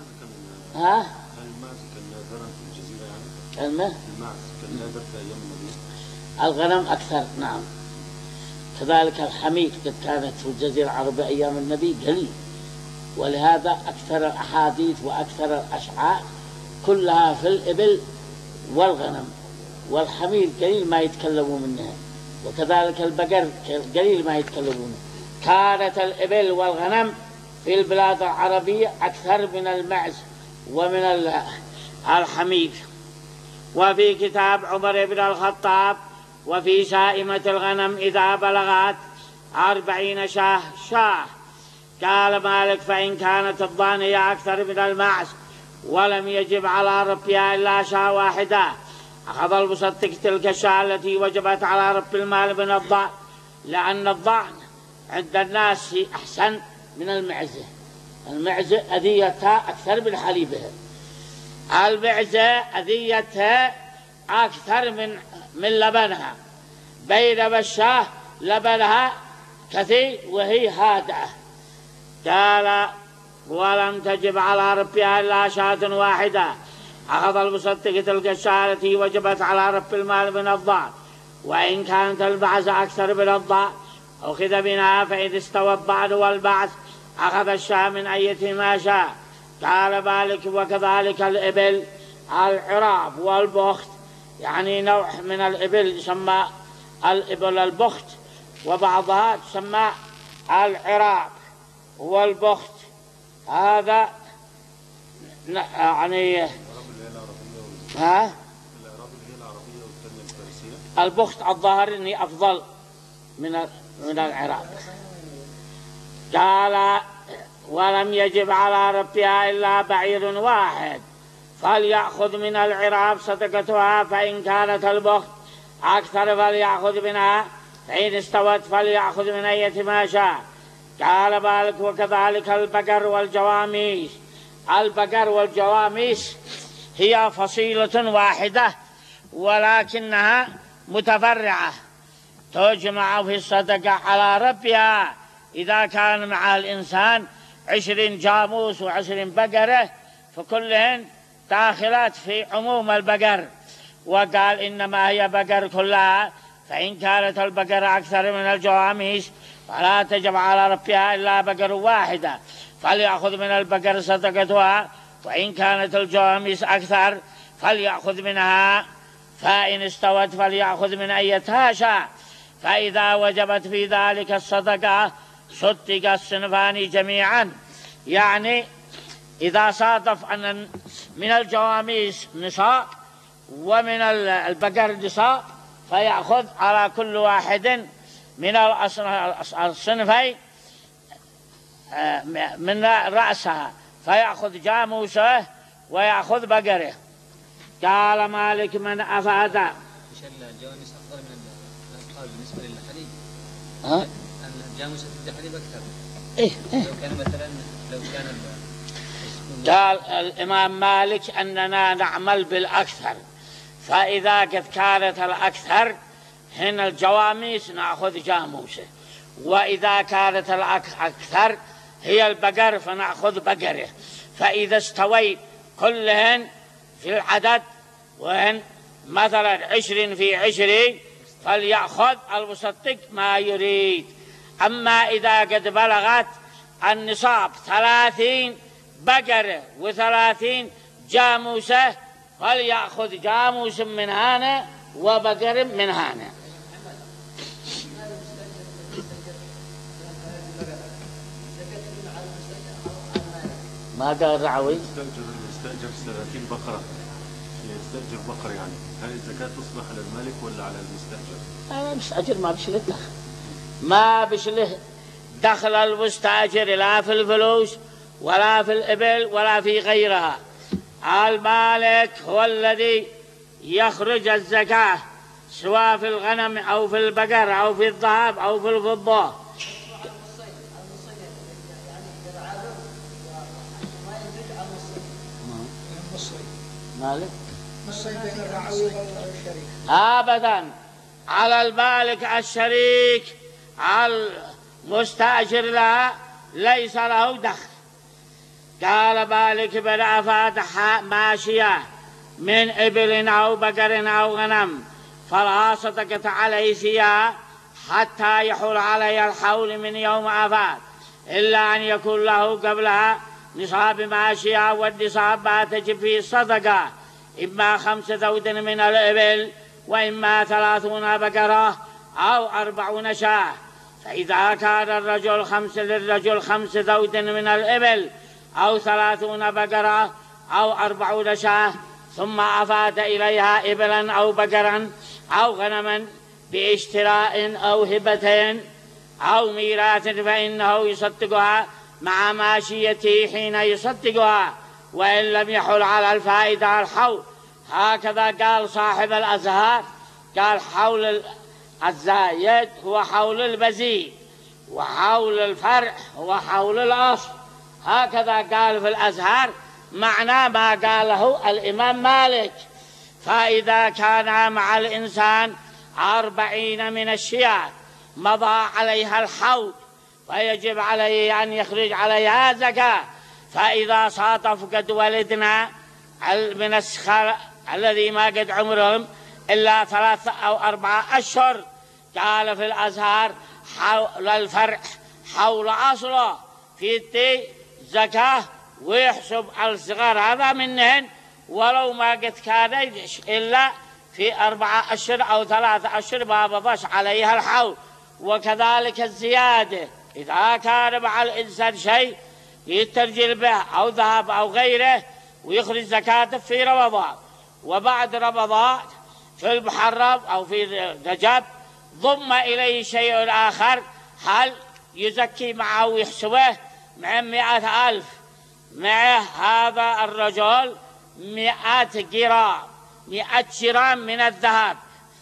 ها الماعز كان نادرا في الجزيرة يعني الماء الماعز كان نادر في أيام النبي. الغنم أكثر نعم، كذلك الحمير قد كانت في الجزيرة العربية أيام النبي قليل، ولهذا أكثر الأحاديث وأكثر الأشعار كلها في الإبل والغنم، والحمير قليل ما يتكلموا منها، وكذلك البقر قليل ما يتكلمون. كانت الإبل والغنم في البلاد العربية أكثر من المعز ومن الحمير. وفي كتاب عمر بن الخطاب وفي سائمة الغنم إذا بلغت أربعين شاه شاه، قال مالك فإن كانت الضانية أكثر من المعز ولم يجب على ربها إلا شاة واحدة أخذ المصدق تلك الشاة التي وجبت على رب المال من الضأن، لأن الضأن عند الناس أحسن من المعزة. المعزة أذيتها أكثر من حليبها، المعزة أذيتها أكثر من من لبنها، بينما الشاة لبنها كثير وهي هادئة. قال ولم تجب على ربها إلا شاة واحدة أخذ المصدق تلك الشاة التي وجبت على رب المال من الضأن، وإن كانت البعث أكثر من الضأن أخذ منها، فإذا استوى الضأن والبعث أخذ الشاة من أيتهما شاء. قال مالك وكذلك الإبل العراب والبخت، يعني نوع من الإبل يسمى الإبل البخت، وبعضها تسمى العراب والبخت. هذا يعني ها البخت الظاهر إني أفضل من من العراب. قال ولم يجب على ربها إلا بعير واحد فليأخذ من العراب صدقتها، فإن كانت البخت أكثر فليأخذ منها، فإن استوت فليأخذ من أيتما شاء. قال مالك وكذلك البقر والجواميس. البقر والجواميس هي فصيلة واحدة ولكنها متفرعة، تجمع في الصدقة على ربها إذا كان مع الإنسان عشرين جاموس وعشرين بقرة، فكلهن داخلات في عموم البقر. وقال إنما هي بقر كلها، فإن كانت البقرة أكثر من الجواميس فلا تجب على ربها إلا بقر واحدة فليأخذ من البقر صدقتها، وإن كانت الجواميس أكثر فليأخذ منها، فإن استوت فليأخذ من أيتها شاء. فإذا وجبت في ذلك الصدقة صدق الصنفان جميعا، يعني إذا صادف أن من الجواميس نصاب ومن البقر نصاب فيأخذ على كل واحد من الصنفين من رأسها، فيأخذ جاموسه ويأخذ بقره. قال مالك من أفاد الجواميس أفضل من الأبقار بالنسبة للحليب. ها؟ الجاموسة تدي حليب أكثر. إيه إيه. لو كان مثلا لو كان قال الإمام مالك أننا نعمل بالأكثر، فإذا قد كانت الأكثر هنا الجواميس نأخذ جاموسه، وإذا كانت الأكثر هي البقر فنأخذ بقره. فإذا استوي كلهن في العدد وهن مثلا عشرين في عشرين فليأخذ المصدق ما يريد. أما إذا قد بلغت النصاب ثلاثين بقرة وثلاثين جاموسة فليأخذ جاموس من هنا وبقر من هنا. ما قال الرعوي يستأجر يستأجر ثلاثين بقرة، يستأجر بقرة، يعني هل الزكاة تصبح على المالك ولا على المستأجر؟ أنا مستأجر ما بش له دخل، ما بش له دخل المستأجر لا في الفلوس ولا في الإبل ولا في غيرها. المالك هو الذي يخرج الزكاة سواء في الغنم أو في البقر أو في الذهب أو في الفضة. مالك أبدا على المالك الشريك، على المستأجر لا ليس له دخل. قال مالك بن أفاتح ماشية من إبل أو بقر أو غنم فلا صدقة عليه فيها حتى يحول عليه الحول من يوم أفات، إلا أن يكون له قبلها نصاب ماشية، والنصاب ما تجب فيه الصدقة إما خمس ذود من الإبل وإما ثلاثون بقرة أو أربعون شاة. فإذا كان الرجل خمس للرجل خمس ذود من الإبل أو ثلاثون بقرة أو أربعون شاة ثم أفاد إليها إبلا أو بقرا أو غنما باشتراء أو هبة أو ميراث فإنه يصدقها مع ماشيته حين يصدقها، وإن لم يحل على الفائدة الحول. هكذا قال صاحب الأزهار، قال حول الزايد هو حول البزيد وحول الفرع هو حول الأصل. هكذا قال في الأزهار، معنى ما قاله الإمام مالك. فإذا كان مع الإنسان أربعين من الشياه مضى عليها الحول فيجب عليه أن يخرج عليها زكاة. فإذا صادف قد ولدنا من السخر الذي ما قد عمرهم إلا ثلاثة أو أربعة أشهر، قال في الأزهار حول الفرع حول أصله في الدي زكاة، ويحسب الصغار هذا منهن ولو ما قد كان إلا في أربعة أشهر أو ثلاثة أشهر ما بضش عليها الحول. وكذلك الزيادة إذا كان مع الإنسان شيء يترجل به أو ذهب أو غيره ويخرج زكاة في رمضان، وبعد رمضان في المحرم أو في رجب ضم إليه شيء آخر، هل يزكي معه ويحسبه مع مئة ألف؟ مع هذا الرجل مئة جرام مئة جرام من الذهب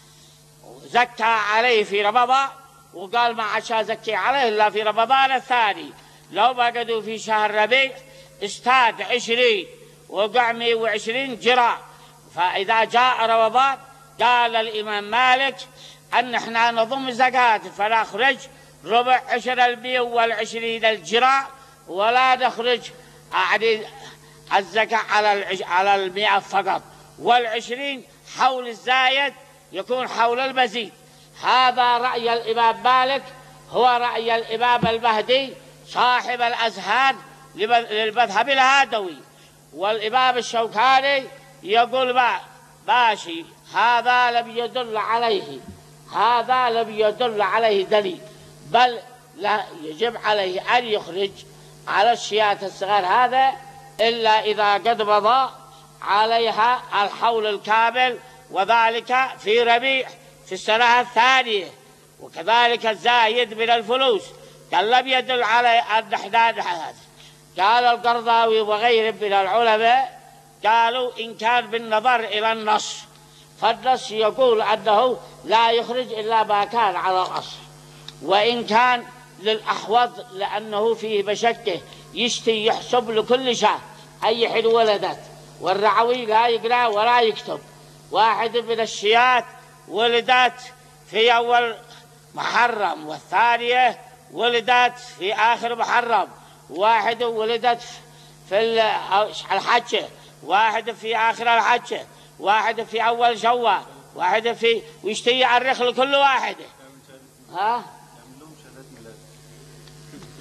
زكى عليه في رمضان، وقال ما عشا زكي عليه إلا في رمضان الثاني. لو بقدوا في شهر ربيع استاد عشرين وقع مئة وعشرين جرام. فإذا جاء رمضان قال الإمام مالك أن احنا نضم زكاة فنخرج ربع عشر المئة والعشرين الجرام، ولا نخرج يعني الزكاة على على المئة فقط، والعشرين حول الزايد يكون حول المزيد. هذا رأي الإمام مالك، هو رأي الإمام المهدي صاحب الأزهار للمذهب الهادوي. والإمام الشوكاني يقول ما ماشي، هذا لم يدل عليه هذا لم يدل عليه دليل، بل لا يجب عليه أن يخرج على الشياة الصغار هذا إلا إذا قد مضى عليها الحول الكامل، وذلك في ربيع في السنة الثانية. وكذلك الزايد من الفلوس قال لم يدل عليه أن احنا هذا. قال القرضاوي وغيره من العلماء قالوا إن كان بالنظر إلى النص، فالنص يقول أنه لا يخرج إلا ما كان على الأصل، وإن كان للأحوض لأنه فيه بشكه يشتي يحسب لكل شيء أي حين ولدت، والرعوي لا يقرأ ولا يكتب. واحد من الشيات ولدت في أول محرم، والثانية ولدت في آخر محرم، واحد ولدت في الحجة، واحد في آخر الحجة، واحد في أول شوال، واحد في ويشتي يعرخ لكل واحدة. ها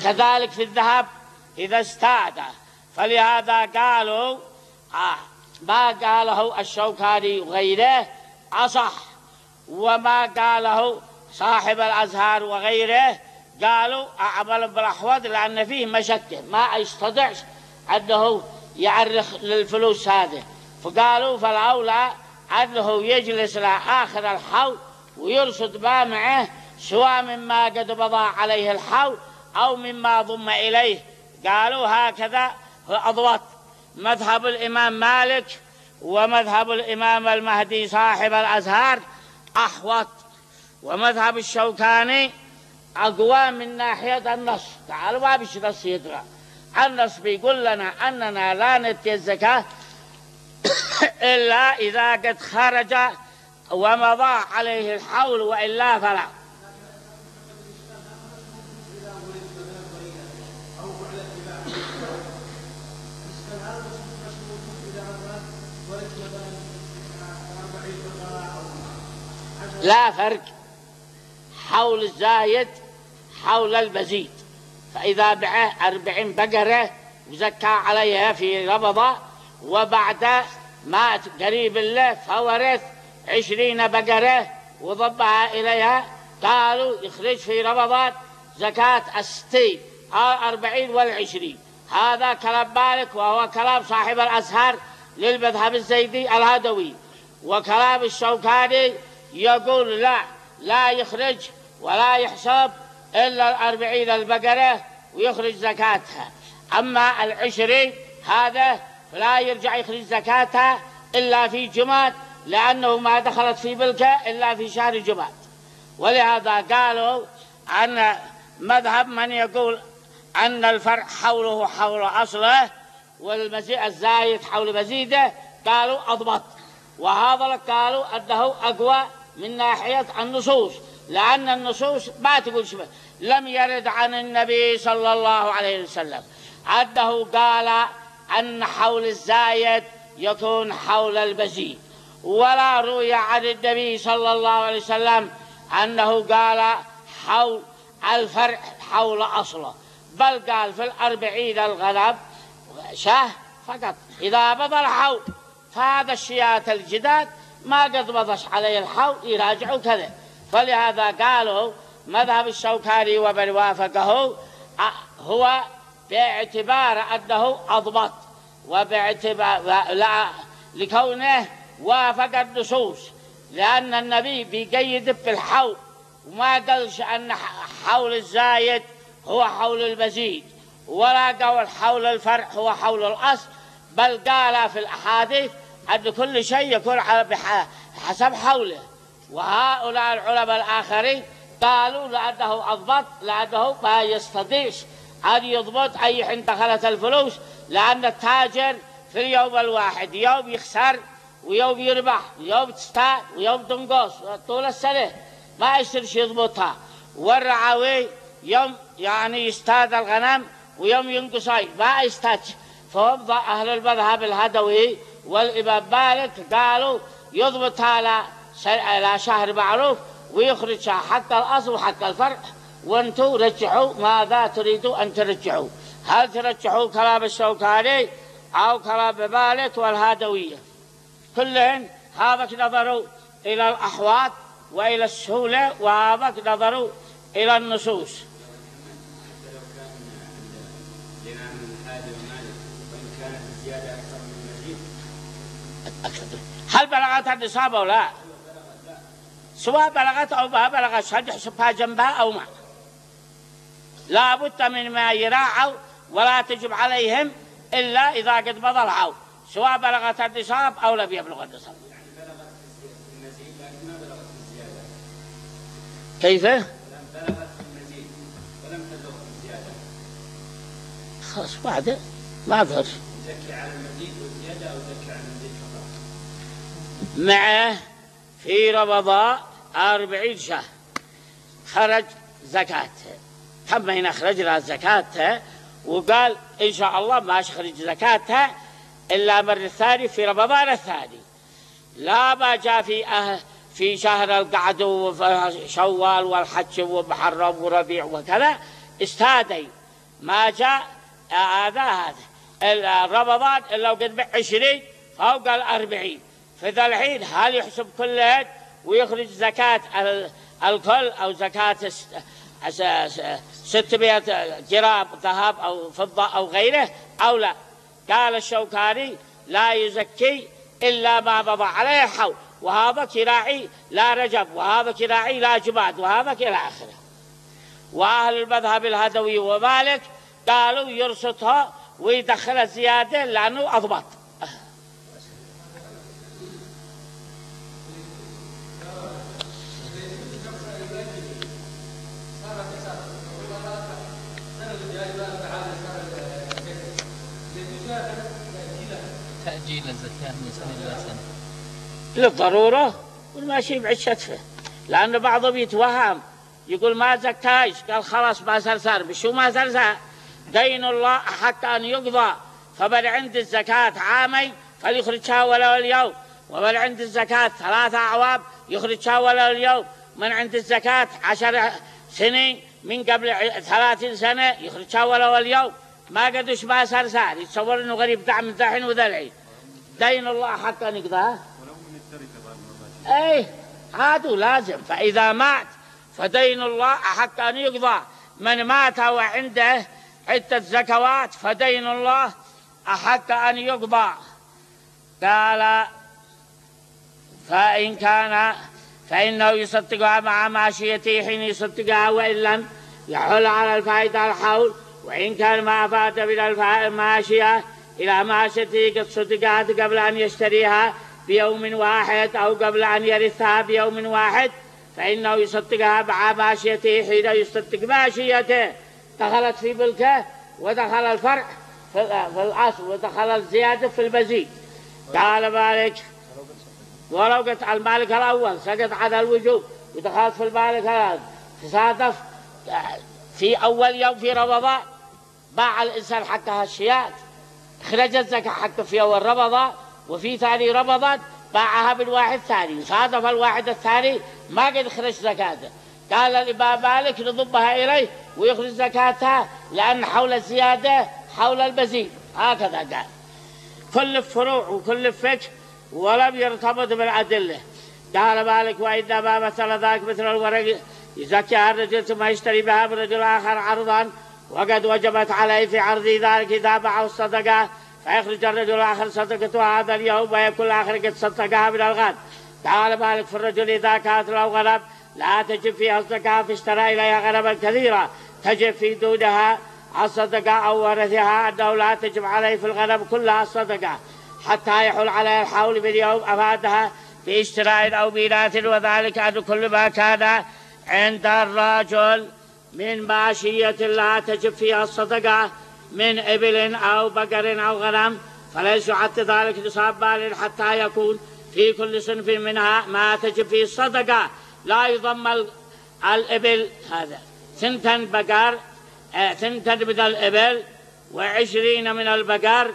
كذلك في الذهب إذا استاد. فلهذا قالوا آه ما قاله الشوكاني وغيره أصح، وما قاله صاحب الأزهار وغيره قالوا أعمل بالأحوض، لأن فيه مشقة ما يستطيعش أنه يعرخ للفلوس هذه، فقالوا فالأولى أنه يجلس لآخر الحول ويرصد ما معه، سواء مما قد مضى عليه الحول أو مما ضم إليه. قالوا هكذا أضبط مذهب الإمام مالك ومذهب الإمام المهدي صاحب الأزهار أحوط، ومذهب الشوكاني أقوى من ناحية النص. تعالوا ما بيش نص يدرى، النص بيقول لنا أننا لا نتي الزكاة إلا إذا قد خرج ومضى عليه الحول، وإلا فلا. لا فرق، حول الزايد حول المزيد، فإذا باع أربعين بقرة وزكى عليها في رمضان وبعد مات قريب له فورث عشرين بقرة وضبها إليها، قالوا يخرج في رمضان زكاة الستين أربعين والعشرين. هذا كلام مالك وهو كلام صاحب الأزهار للمذهب الزيدي الهدوي. وكلام الشوكاني يقول لا لا يخرج ولا يحسب إلا الأربعين البقرة ويخرج زكاتها. أما العشرين هذا فلا يرجع يخرج زكاتها إلا في جماد، لأنه ما دخلت في ملكه إلا في شهر جماد. ولهذا قالوا أن مذهب من يقول أن الفرع حوله حول أصله والمزيد الزايد حول مزيده قالوا أضبط، وهذا قالوا أنه أقوى من ناحية النصوص، لأن النصوص ما تقول شبه. لم يرد عن النبي صلى الله عليه وسلم أنه قال أن حول الزايد يكون حول المزيد، ولا روي عن النبي صلى الله عليه وسلم أنه قال حول الفرع حول أصله، بل قال في الأربعين الغنم شاه فقط إذا مضى الحول، فهذا الشيات الجداد ما قد مضش عليه الحول يراجعوا كذا. فلهذا قالوا مذهب الشوكاني ومن وافقه هو باعتبار أنه أضبط، وباعتبار لا لكونه وافق النصوص، لأن النبي بيقيد بالحول وما قالش أن حول الزايد هو حول المزيد، ولا قول حول الفرع هو حول الأصل، بل قال في الأحاديث أن كل شيء يكون بحسب حوله. وهؤلاء العلماء الآخرين قالوا لأنه أضبط، لأنه ما يستطيعش أن يضبط أي حين دخلت الفلوس، لأن التاجر في اليوم الواحد يوم يخسر ويوم يربح ويوم تستاد ويوم تنقص طول السنة ما يصيرش يضبطها. والرعاوي يوم يعني يستاد الغنم ويوم ينقصي ما يستادش. فهم أهل المذهب الهدوي والإمام مالك قالوا يضبطها على شهر معروف ويخرجها حتى الأصل وحتى الفرع، وانتوا رجحوا ماذا تريدوا أن ترجحوا، هل ترجحوا كلام الشوكاني أو كلام مالك والهدوية؟ كلهم هذاك نظروا إلى الأحوات وإلى السهولة، وهذاك نظروا إلى النصوص. هل بلغت النصاب أو لا؟ سواء بلغت أو ما بلغت هل يحسبها جنبها أو ما، لا بد من ما يراعوا ولا تجب عليهم إلا إذا قد مضى العول، سواء بلغت النصاب أو لم يبلغ النصاب. كيف؟ بلغت المزيد ولم تبلغ الزيادة. خلاص بعد ما ظهر. زكي على المزيد والزيادة أو زكي على المزيد فقط. معه في رمضان أربعين شهر خرج زكاته، تم هنا أخرج لها زكاته وقال إن شاء الله ما أخرج زكاته إلا مرة ثانية في رمضان الثاني، لا ما جاء في أهل في شهر القعد وشوال والحج ومحرم وربيع وكذا استادي، ما جاء هذا هذا الربضات إلا وقد بعشرين فوق الأربعين. فذا الحين هل يحسب كلهن ويخرج زكاة الكل أو زكاة ستمائة جرام ذهب أو فضة أو غيره أو لا؟ قال الشوكاني لا يزكي إلا ما مضى عليه الحول، وهذا كراعي لا رجب، وهذا كراعي لا جماد، وهذا إلى آخره. وأهل المذهب الهدوي ومالك قالوا يرصدها ويدخل الزيادة لأنه أضبط. تأجيل الزكاة من سنة إلى سنة للضرورة والماشي بعد شتفه، لأن بعضهم يتوهم يقول ما زكاش، قال خلاص ما صار صار بشو ما صار صار دين الله حتى أن يقضى، فمن عند الزكاة عامين فليخرجها ولو اليوم، ومن عند الزكاة ثلاثة أعوام يخرجها ولو اليوم، من عند الزكاة عشر سنين من قبل ثلاثين سنة يخرجها ولو اليوم. ما قدوش ما صار صار يتصور إنه غريب دعم الدحين وذا العين دين الله حتى أن يقضاه. ولو من التركة بعد ما ايه عادوا لازم، فإذا مات فدين الله أحق أن يقضى. من مات وعنده عدة زكوات فدين الله أحق أن يقضى. قال فإن كان فإنه يصدقها مع ماشيته حين يصدقها، وإن لم يحل على الفائدة الحول، وإن كان ما فات من الماشية إلى ماشيته قد صدقت قبل أن يشتريها بيوم واحد أو قبل أن يرثها بيوم واحد فإنه يصدقها مع ماشيته حين يصدق ماشيته. دخلت في ملكه ودخل الفرع في الأصل ودخل الزيادة في المزيد. قال مالك ولو قلت المالك الأول سقط على الوجوب ودخلت في المالك الأول، تصادف في أول يوم في رمضان باع الإنسان حقها الشيات، خرج الزكاة حقه في أول رمضان، وفي ثاني رمضان باعها بالواحد ثاني، صادف الواحد الثاني ما قد خرج زكاته. قال الإمام مالك نضمها إليه ويخرج زكاتها لأن حول الزيادة حول المزيد. هكذا قال. كل فروع وكل فقه ولم يرتبط بالأدلة. قال مالك وإنما مثل ذلك مثل الورق يزكيها الرجل ثم يشتري بها من رجل آخر عرضا وقد وجبت عليه في عرض ذلك إذا باعه الصدقة، فيخرج الرجل الآخر صدقته هذا اليوم ويكون الآخر قد صدقها من الغد. قال مالك في الرجل إذا كانت له غنم لا تجب فيها الزكاة فاشترى إليها غنما كثيرة تجب في دونها الصدقة أو ورثها أنه لا تجب عليه في الغنم كلها الصدقة حتى يحول عليه الحول من يوم أفادها باشتراء أو ميراث، وذلك أن كل ما كان عند الرجل من ماشية لا تجب فيها الصدقة من إبل أو بقر أو غنم فليس يعد ذلك نصاب مال حتى يكون في كل صنف منها ما تجب فيه الصدقة. لا يضم الإبل هذا ثنتن بقر ثنتن من الإبل وعشرين من البقر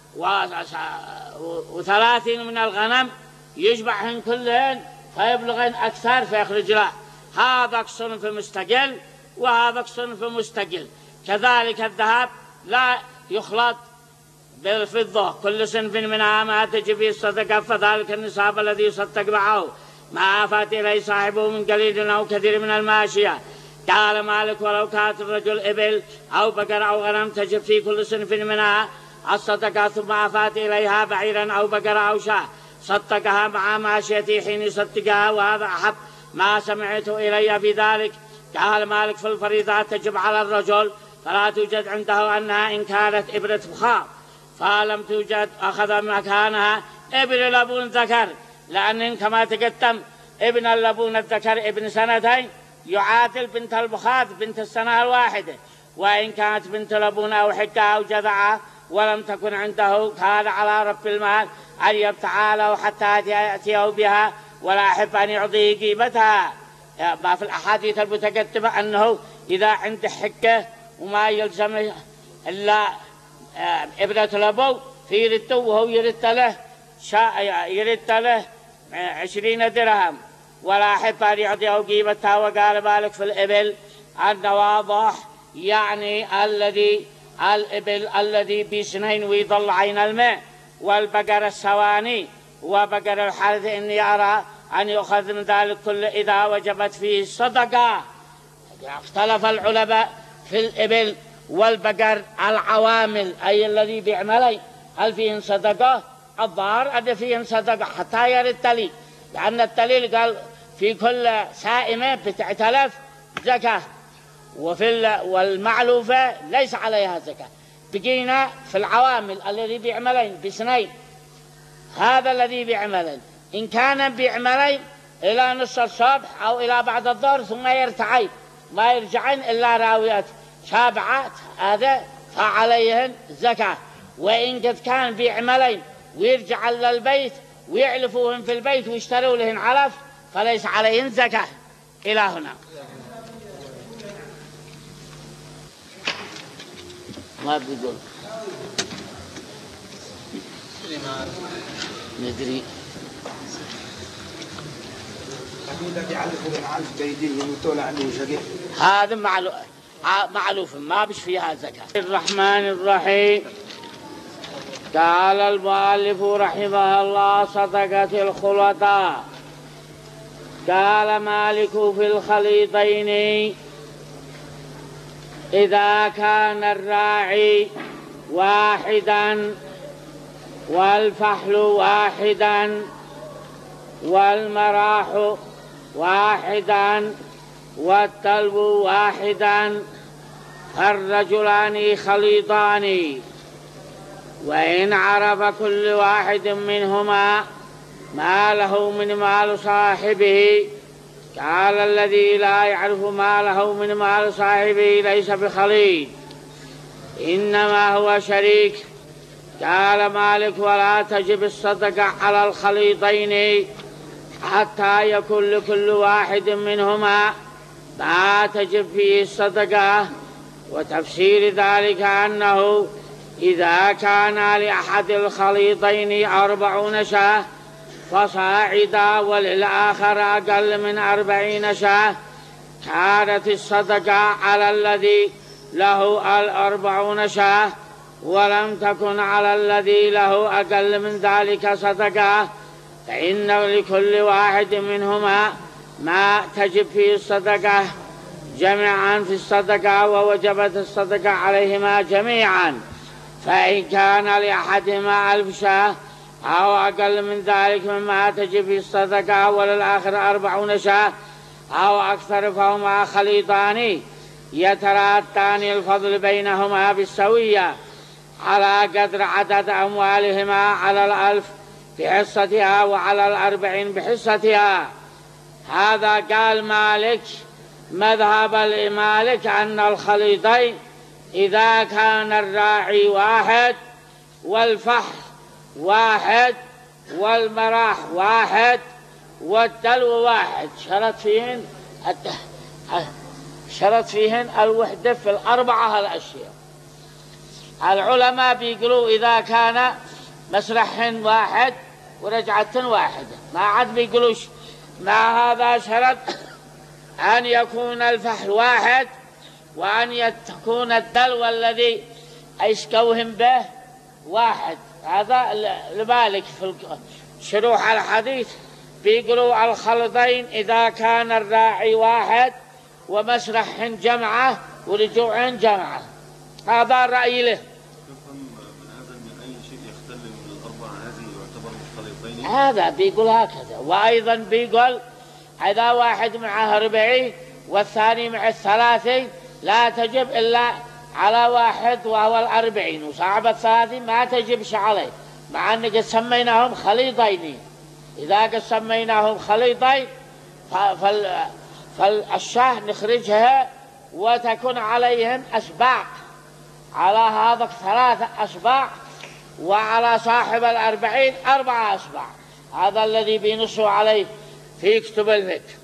وثلاثين من الغنم يجمعهن كلهن فيبلغن أكثر فيخرج له. هذا صنف مستقل وهذا صنف مستقل. كذلك الذهب لا يخلط بالفضة كل صنف منها ما تجب فيه الصدقة، فذلك النصاب الذي يصدق معه ما آفات إليه صاحبه من قليل أو كثير من الماشية. قال مالك ولو كانت الرجل إبل أو بقر أو غنم تجب في كل صنف منها الصدقة ثم آفات إليها بعيرا أو بقر أو شاة صدقها مع ماشيته حين يصدقها، وهذا أحب ما سمعته إلي في ذلك. قال مالك في الفريضات تجب على الرجل فلا توجد عنده أنها إن كانت إبرة بخار فلم توجد أخذ مكانها ابن لبون ذكر، لأن كما تقدم ابن اللبون الذكر ابن سنتين يعادل بنت البخار بنت السنة الواحدة، وإن كانت بنت لبون أو حكة أو جذعة ولم تكن عنده كان على رب المال أن يبتعاله حتى يأتيه بها ولا أحب أن يعطيه قيمتها. ما في الأحاديث المتقدمة أنه إذا عنده حكة وما يلزم إلا ابنة لبو في رده وهو يرد له يرد له عشرين درهم ولا أحب أن يعطيه قيمتها. وقال مالك في الإبل أن واضح يعني الذي الإبل الذي بسنين ويظل عين الماء، والبقر السواني وبقر الحارث إني أرى أن يؤخذ من ذلك كل إذا وجبت فيه الصدقة. اختلف العلماء في الإبل والبقر العوامل، أي الذي بيعملين هل فيهن صدقة؟ الظاهر أن فيهن صدقة حتى يرد الدليل، لأن الدليل قال في كل سائمة بتعتلف زكاة، وفي والمعلوفة ليس عليها زكاة. بقينا في العوامل الذي بيعملين بسنين، هذا الذي بيعملين إن كان بيعملين إلى نصف الصبح أو إلى بعد الظهر ثم يرتعين ما يرجعين إلا راويات شابعات، هذا فعليهن زكاة. وإن قد كان بيعملين ويرجع للبيت ويعلفوهن في البيت ويشتروا لهن علف فليس عليهن زكاة. إلى هنا ما بيقول ندري هذا معلوف معلوف ما بش فيها زكاة. الرحمن الرحيم. قال المؤلف رحمه الله صدقة الخلطاء. قال مالك في الخليطين إذا كان الراعي واحدا والفحل واحدا والمراح واحدا والتلب واحدا فالرجلان خليطان، وإن عرف كل واحد منهما ما له من مال صاحبه قال الذي لا يعرف ما له من مال صاحبه ليس بخليط إنما هو شريك. قال مالك ولا تجب الصدقة على الخليطين حتى يكون لكل واحد منهما ما تجب فيه الصدقة. وتفسير ذلك أنه إذا كان لأحد الخليطين أربعون شاة فصاعدا وللآخر أقل من أربعين شاة كانت الصدقة على الذي له الأربعون شاة، ولم تكن على الذي له أقل من ذلك صدقة، فإن لكل واحد منهما ما تجب فيه الصدقة جميعا في الصدقة، ووجبت الصدقة عليهما جميعا. فإن كان لأحدهما ألف شاة أو أقل من ذلك مما تجب في الصدقة وللآخر أربعون شاة أو أكثر فهما خليطان يتراتان الفضل بينهما بالسوية على قدر عدد أموالهما على الألف بحصتها وعلى الأربعين بحصتها. هذا قال مالك مذهب المالك أن الخليطين إذا كان الراعي واحد والفحل واحد والمراح واحد والدلو واحد شرط فيهن شرط فيهن الوحدة في الأربعة الأشياء. العلماء بيقولوا إذا كان مسرحهن واحد ورجعتهن واحدة ما عاد بيقولوش ما هذا شرط أن يكون الفحل واحد وأن يكون الدلو الذي أيسكوهم به واحد. هذا لذلك في شروح الحديث بيقولوا الخلطين إذا كان الراعي واحد ومسرحهن جمعة ورجوعهن جمعة. هذا الرأي له. نفهم من هذا من أي شيء يختل من الأربعة هذه يعتبر مش خليطين؟ هذا بيقول هكذا. وأيضا بيقول إذا واحد معه أربعين والثاني مع الثلاثين لا تجب إلا على واحد وهو الأربعين، وصعب الثلاثين ما تجبش عليه، مع أن قد سميناهم خليطين. إذا قد سميناهم خليطين فالشاه نخرجها وتكون عليهم أسباع، على هذا ثلاثة أسباع وعلى صاحب الأربعين أربعة أسباع. هذا الذي بينصوا عليه في كتب الفقه.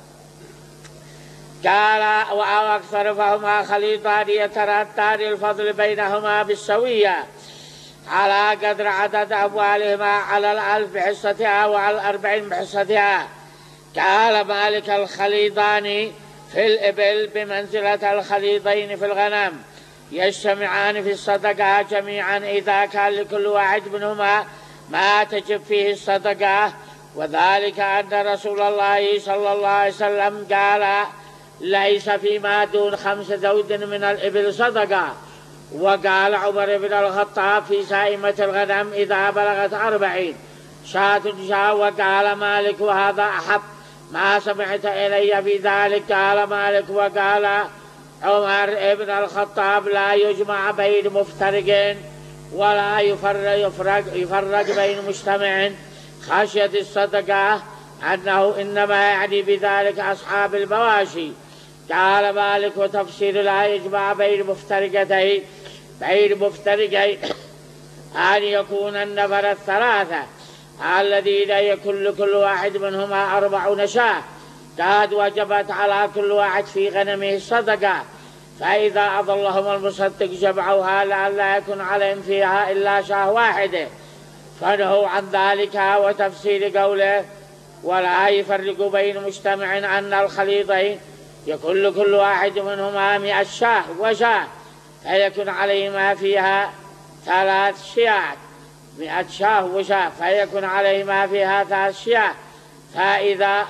قال وأو أكثر فهما خليطان يتراتان الفضل بينهما بالسوية على قدر عدد أموالهما على الألف بحصتها وعلى الأربعين بحصتها. قال مالك الخليطان في في الإبل بمنزلة الخليطين في الغنم، يجتمعان في الصدقة جميعا إذا كان لكل واحد منهما ما تجب فيه الصدقة. وذلك أن رسول الله صلى الله عليه وسلم قال: ليس فيما دون خمس ذود من الإبل صدقة. وقال عمر بن الخطاب في سائمة الغنم إذا بلغت أربعين شاة شاة. وقال مالك: وهذا أحب ما سمعت إلي في ذلك. قال مالك: وقال عمر بن الخطاب: لا يجمع بين مفترق ولا يفرق, يفرق, يفرق بين مجتمع خشية الصدقة، أنه إنما يعني بذلك أصحاب المواشي. قال مالك: وتفسير لا يجمع بين مفترقتين بين مفترقين أن يكون النفر الثلاثة الذين يكون لكل واحد منهما أربعون شاة قد وجبت على كل واحد في غنمه الصدقة، فإذا أضلهم المصدق جمعوها لئلا يكون عليهم فيها إلا شاة واحدة، فنهوا عن ذلك. وتفسير قوله: ولا يفرق بين مجتمع أن الخليطين يكون لكل واحد منهما مئة شاة وشاة، فيكون عليهما فيها ثلاث شيات، مئة شاة وشاة فيكون عليهما فيها ثلاث شيات. فإذا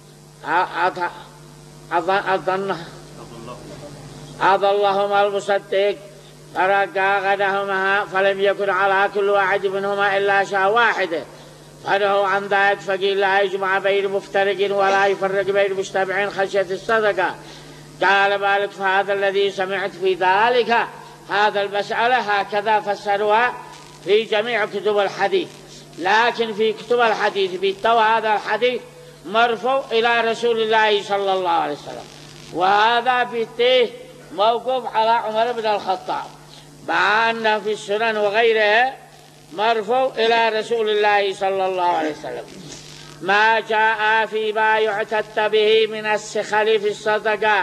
أظن أضلهما المصدق فرقا غنمها فلم يكن على كل واحد منهما إلا شاة واحدة، فنهوا عن ذلك. فقيل: لا يجمع بين مفترق ولا يفرق بين مجتمع خشية الصدقة. قال مالك: فهذا الذي سمعت في ذلك هذا المسألة هكذا فسروها في جميع كتب الحديث، لكن في كتب الحديث بيتوا هذا الحديث مرفوع إلى رسول الله صلى الله عليه وسلم، وهذا بيته موقوف على عمر بن الخطاب، مع أنه في السنن وغيرها مرفوع إلى رسول الله صلى الله عليه وسلم. ما جاء فيما يعتد به من السخل في الصدقة.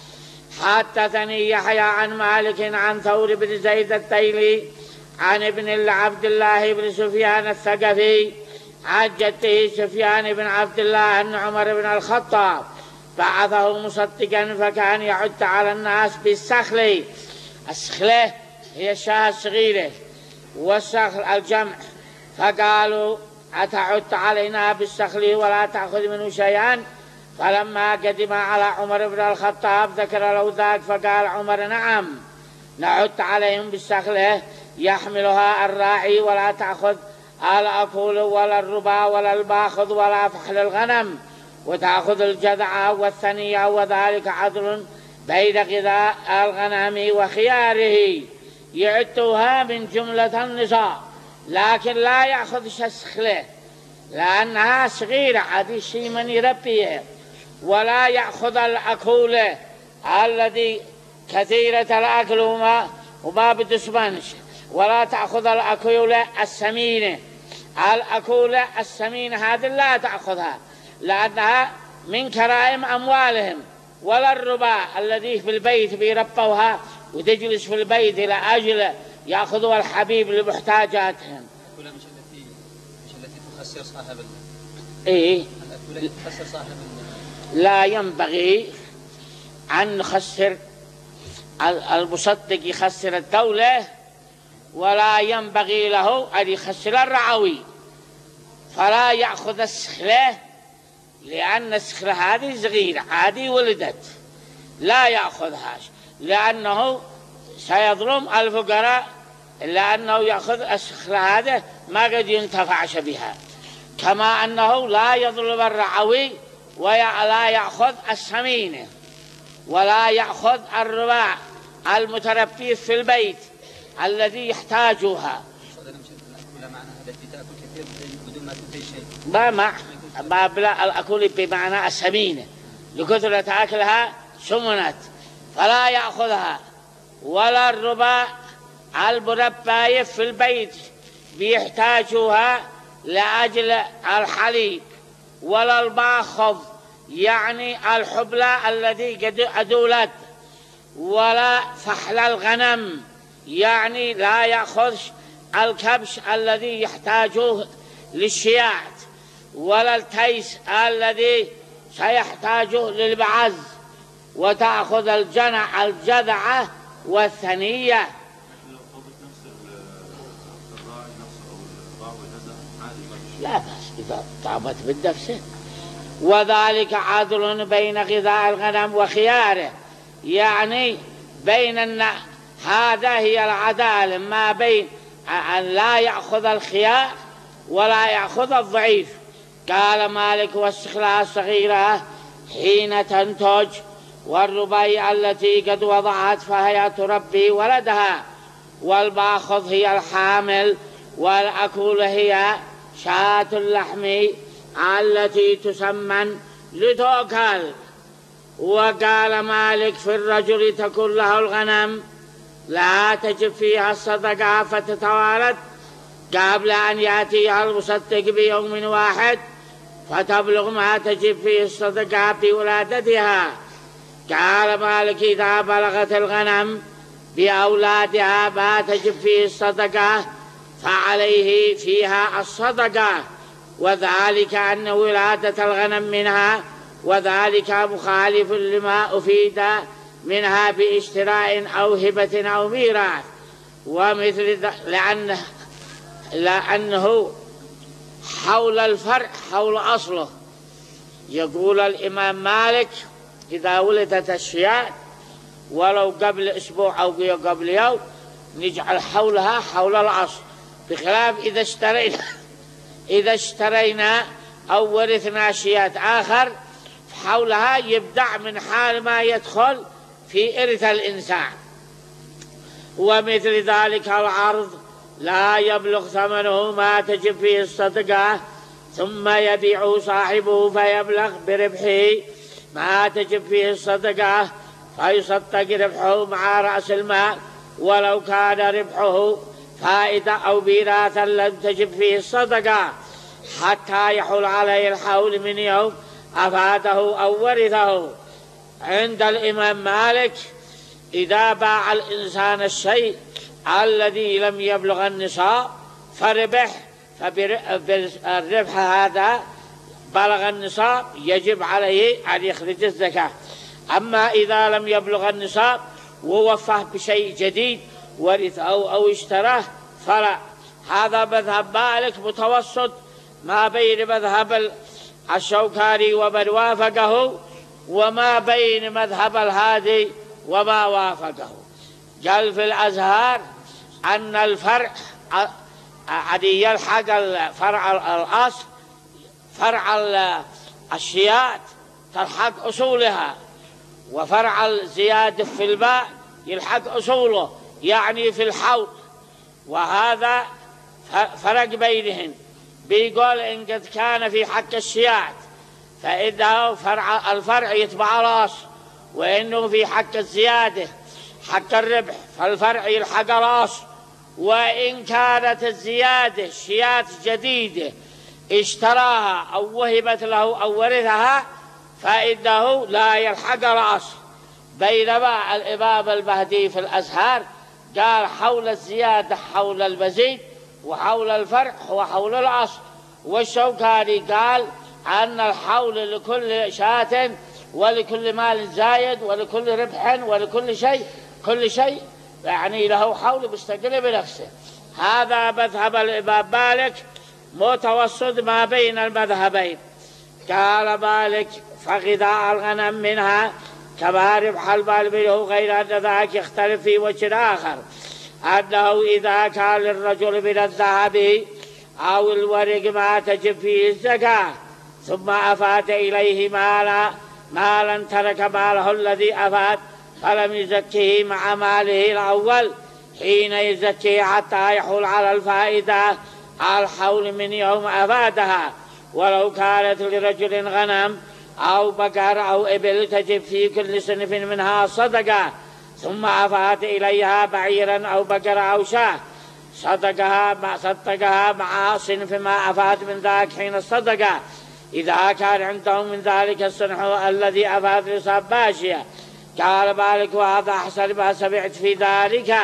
حدثني يحيى عن مالك عن ثور بن زيد التيمي عن ابن عبد الله بن سفيان الثقفي عن جده سفيان بن عبد الله أن عمر بن الخطاب بعثه مصدقا فكان يعد على الناس بالسخل. السخلة هي الشاة الصغيرة والسخل الجمع، فقالوا: أتعد علينا بالسخل ولا تأخذ منه شيئا؟ فلما قدم على عمر بن الخطاب ذكر له ذلك، فقال عمر: نعم، نعد عليهم بالسخلة يحملها الراعي ولا تأخذ الأكول ولا الربا ولا الباخذ ولا فحل الغنم، وتأخذ الجذع والثنية، وذلك عدل بين غذاء الغنم وخياره. يعدوها من جملة النصاب، لكن لا يأخذ السخلة لأنها صغيرة، هذه شيء من يربيها. ولا يأخذ الأكول الذي كثيرة الأكل وما, وما بدسمنش، ولا تأخذ الأكول السمينة. الأكول السمينة هذه لا تأخذها لأنها من كرائم أموالهم. ولا الربا الذي في البيت بيربوها وتجلس في البيت إلى أجل يأخذوا الحبيب لمحتاجاتهم. الأكولة مش التي مش التي تخسر صاحب ال... إيه؟ الأكولة تخسر صاحب ال... لا ينبغي أن نخسر المصدق يخسر الدولة، ولا ينبغي له أن يخسر الرعوي، فلا يأخذ السخلة، لأن السخلة هذه صغيرة، هذه ولدت، لا يأخذها لأنه سيظلم الفقراء، لأنه يأخذ السخلة هذه ما قد ينتفعش بها. كما أنه لا يظلم الرعوي ولا يأخذ السمينة، ولا يأخذ الرباع المتربي في البيت الذي يحتاجها. ما مع ما بلا الأكل بمعنى السمينة، لكثرة أكلها سمنت، فلا يأخذها. ولا الرباع المربى في البيت بيحتاجوها لأجل الحليب. ولا الباخذ يعني الحبلى الذي قد أدولت. ولا فحل الغنم يعني لا يأخذ الكبش الذي يحتاجوه للشياعة. ولا التيس الذي سيحتاجه للبعز. وتأخذ الجنع الجذعة والثنية. لا بأس إذا طابت بالدفسة. وذلك عدل بين غذاء الغنم وخياره، يعني بين الن... هذا هي العدالة ما بين أن لا يأخذ الخيار ولا يأخذ الضعيف. قال مالك: والسخلاء الصغيرة حين تنتج، والربيع التي قد وضعت فهي تربي ولدها، والباخض هي الحامل، والأكول هي شاة اللحم التي تسمن لتؤكل. وقال مالك: في الرجل تكون له الغنم لا تجب فيها الصدقة فتتوالد قبل أن يأتيها المصدق بيوم واحد فتبلغ ما تجب فيه الصدقة في ولادتها. قال مالك: إذا بلغت الغنم بأولادها ما تجب فيه الصدقة فعليه فيها الصدقة، وذلك أن ولادة الغنم منها، وذلك مخالف لما أفيد منها باشتراء أو هبة أو ميراث. ومثل لأنه, لأنه حول الفرع حول أصله. يقول الإمام مالك: إذا ولدت الشياء ولو قبل أسبوع أو قبل يوم نجعل حولها حول الأصل، بخلاف إذا اشترينا إذا اشترينا أو ورثنا شيء آخر حولها يبدأ من حال ما يدخل في إرث الإنسان. ومثل ذلك العرض لا يبلغ ثمنه ما تجب فيه الصدقة ثم يبيعه صاحبه فيبلغ بربحه ما تجب فيه الصدقة فيصدق ربحه مع رأس المال، ولو كان ربحه فائدة أو ميراثا لم تجب فيه الصدقة حتى يحول عليه الحول من يوم أفاده أو ورثه. عند الإمام مالك إذا باع الإنسان الشيء الذي لم يبلغ النصاب فربح، فبالربح هذا بلغ النصاب يجب عليه أن يخرج الزكاة. أما إذا لم يبلغ النصاب ووفاه بشيء جديد ورث أو, أو اشتراه فلا. هذا مذهب مالك متوسط ما بين مذهب الشوكاني ومن وافقه وما بين مذهب الهادي وما وافقه. قال في الأزهار أن الفرع عدي يلحق فرع الأصل، فرع الشيات تلحق أصولها، وفرع الزيادة في الماء يلحق أصوله يعني في الحوض، وهذا فرق بينهن. بيقول إن قد كان في حق الشيات فإنه فرع الفرع يتبع الأصل، وإنه في حق الزيادة حق الربح فالفرع يلحق الأصل. وإن كانت الزيادة شيات جديدة اشتراها أو وهبت له أو ورثها فإنه لا يلحق الأصل. بينما الإمام المهدي في الأزهار قال حول الزيادة حول المزيد، وحول الفرع هو حول الأصل. والشوكاني قال أن الحول لكل شاة ولكل مال زايد ولكل ربح ولكل شيء، كل شيء يعني له حول مستقل بنفسه. هذا مذهب الإمام مالك متوسط ما بين المذهبين. قال مالك: فغذاء الغنم منها كما ربح المال منه، غير أن ذاك يختلف في وجه آخر، أنه إذا كان للرجل من الذهب أو الورق ما تجب فيه الزكاة ثم أفات إليه مالا مالا ترك ماله الذي أفات فلم يزكيه مع ماله الأول حين يزكيه حتى يحول على الفائدة الحول من يوم أفادها. ولو كانت لرجل غنم أو بقر أو إبل تجب في كل صنف منها صدقة ثم أفات إليها بعيرا أو بقر أو شاة صدقها مع صدقها مع صنف ما أفات من ذاك حين الصدقة إذا كان عندهم من ذلك الصنف الذي أفات نصاب ماشية. قال مالك: وهذا أحسن ما سمعت في ذلك.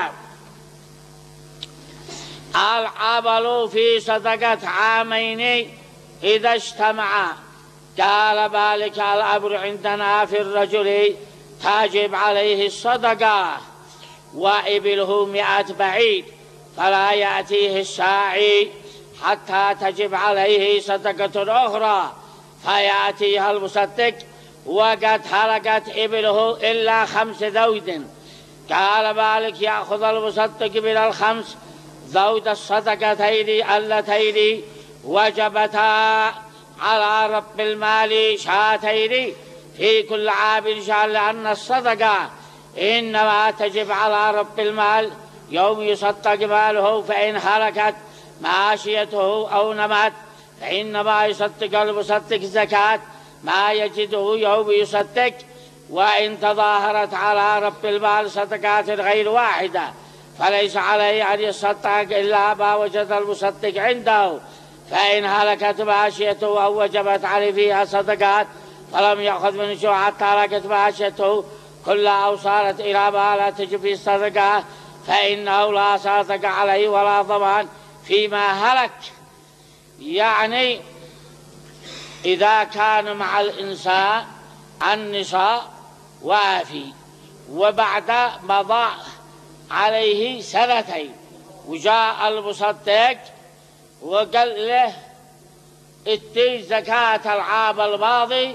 العمل في صدقة عامين إذا اجتمعا. قال مالك: الأمر عندنا في الرجل تجب عليه الصدقة، وإبله مئة بعير فلا يأتيه الساعي حتى تجب عليه صدقة أخرى فيأتيها المصدق وقد هلكت إبله إلا خمس ذود. قال مالك يأخذ المصدق من الخمس ذود الصدقتين اللتين وجبتا على رب المال شاتين في كل عام شاء، لأن الصدقة إنما تجب على رب المال يوم يصدق ماله، فإن هلكت ماشيته أو نمت فإنما يصدق المصدق زكاة ما يجده يوم يصدق، وإن تظاهرت على رب المال صدقات غير واحدة فليس عليه أن يصدق إلا ما وجد المصدق عنده، فإن هلكت ماشيته أو وجبت عليه فيها صدقات فلم يأخذ من شيء حتى هلكت ماشيته كلها أو صارت إلى ما لا تجب في الصدقة فإنه لا صدق عليه ولا ضمان فيما هلك. يعني إذا كان مع الإنسان النصاب وافي وبعد مضى عليه سنتين وجاء المصدق وقال له اتي زكاة العام الماضي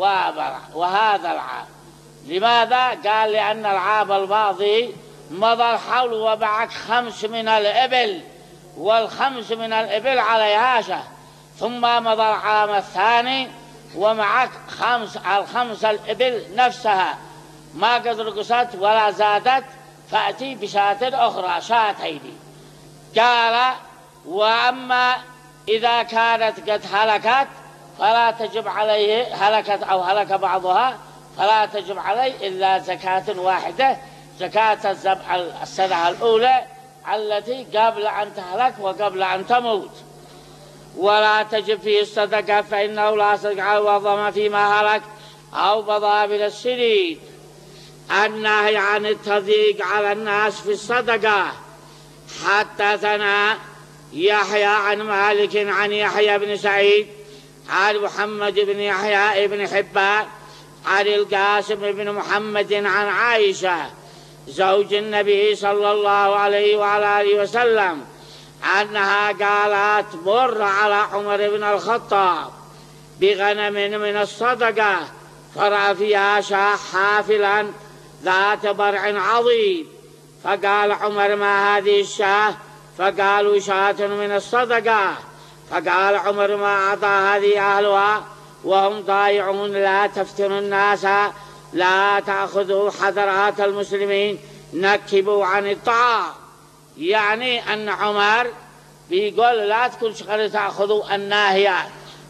وهذا العام. لماذا؟ قال لأن العام الماضي مضى الحول ومعك خمس من الإبل والخمس من الإبل عليها شه، ثم مضى العام الثاني ومعك خمس الخمس الإبل نفسها ما قد رقصت ولا زادت فأتي بشاة أخرى شاتين. قال وأما إذا كانت قد هلكت فلا تجب عليه، هلكت أو هلك بعضها فلا تجب عليه إلا زكاة واحدة، زكاة السنة الأولى التي قبل أن تهلك وقبل أن تموت، ولا تجب فيه الصدقة فإنه لا صدقة وضم فيما هلك أو مضى من السنين. النهي عن التضييق على الناس في الصدقة. حدثنا يحيى عن مالك عن يحيى بن سعيد عن محمد بن يحيى بن حبان عن القاسم بن محمد عن عائشة زوج النبي صلى الله عليه وعلى آله وسلم أنها قالت مر على عمر بن الخطاب بغنم من الصدقة فرأى فيها شاة حافلا ذات برع عظيم، فقال عمر ما هذه الشاة؟ فقالوا شاة من الصدقة. فقال عمر ما أعطى هذه أهلها وهم ضايعون، لا تفتنوا الناس، لا تأخذوا حضرات المسلمين، نكبوا عن الطعام. يعني أن عمر بيقول لا تكون شغل تأخذوا الناهيات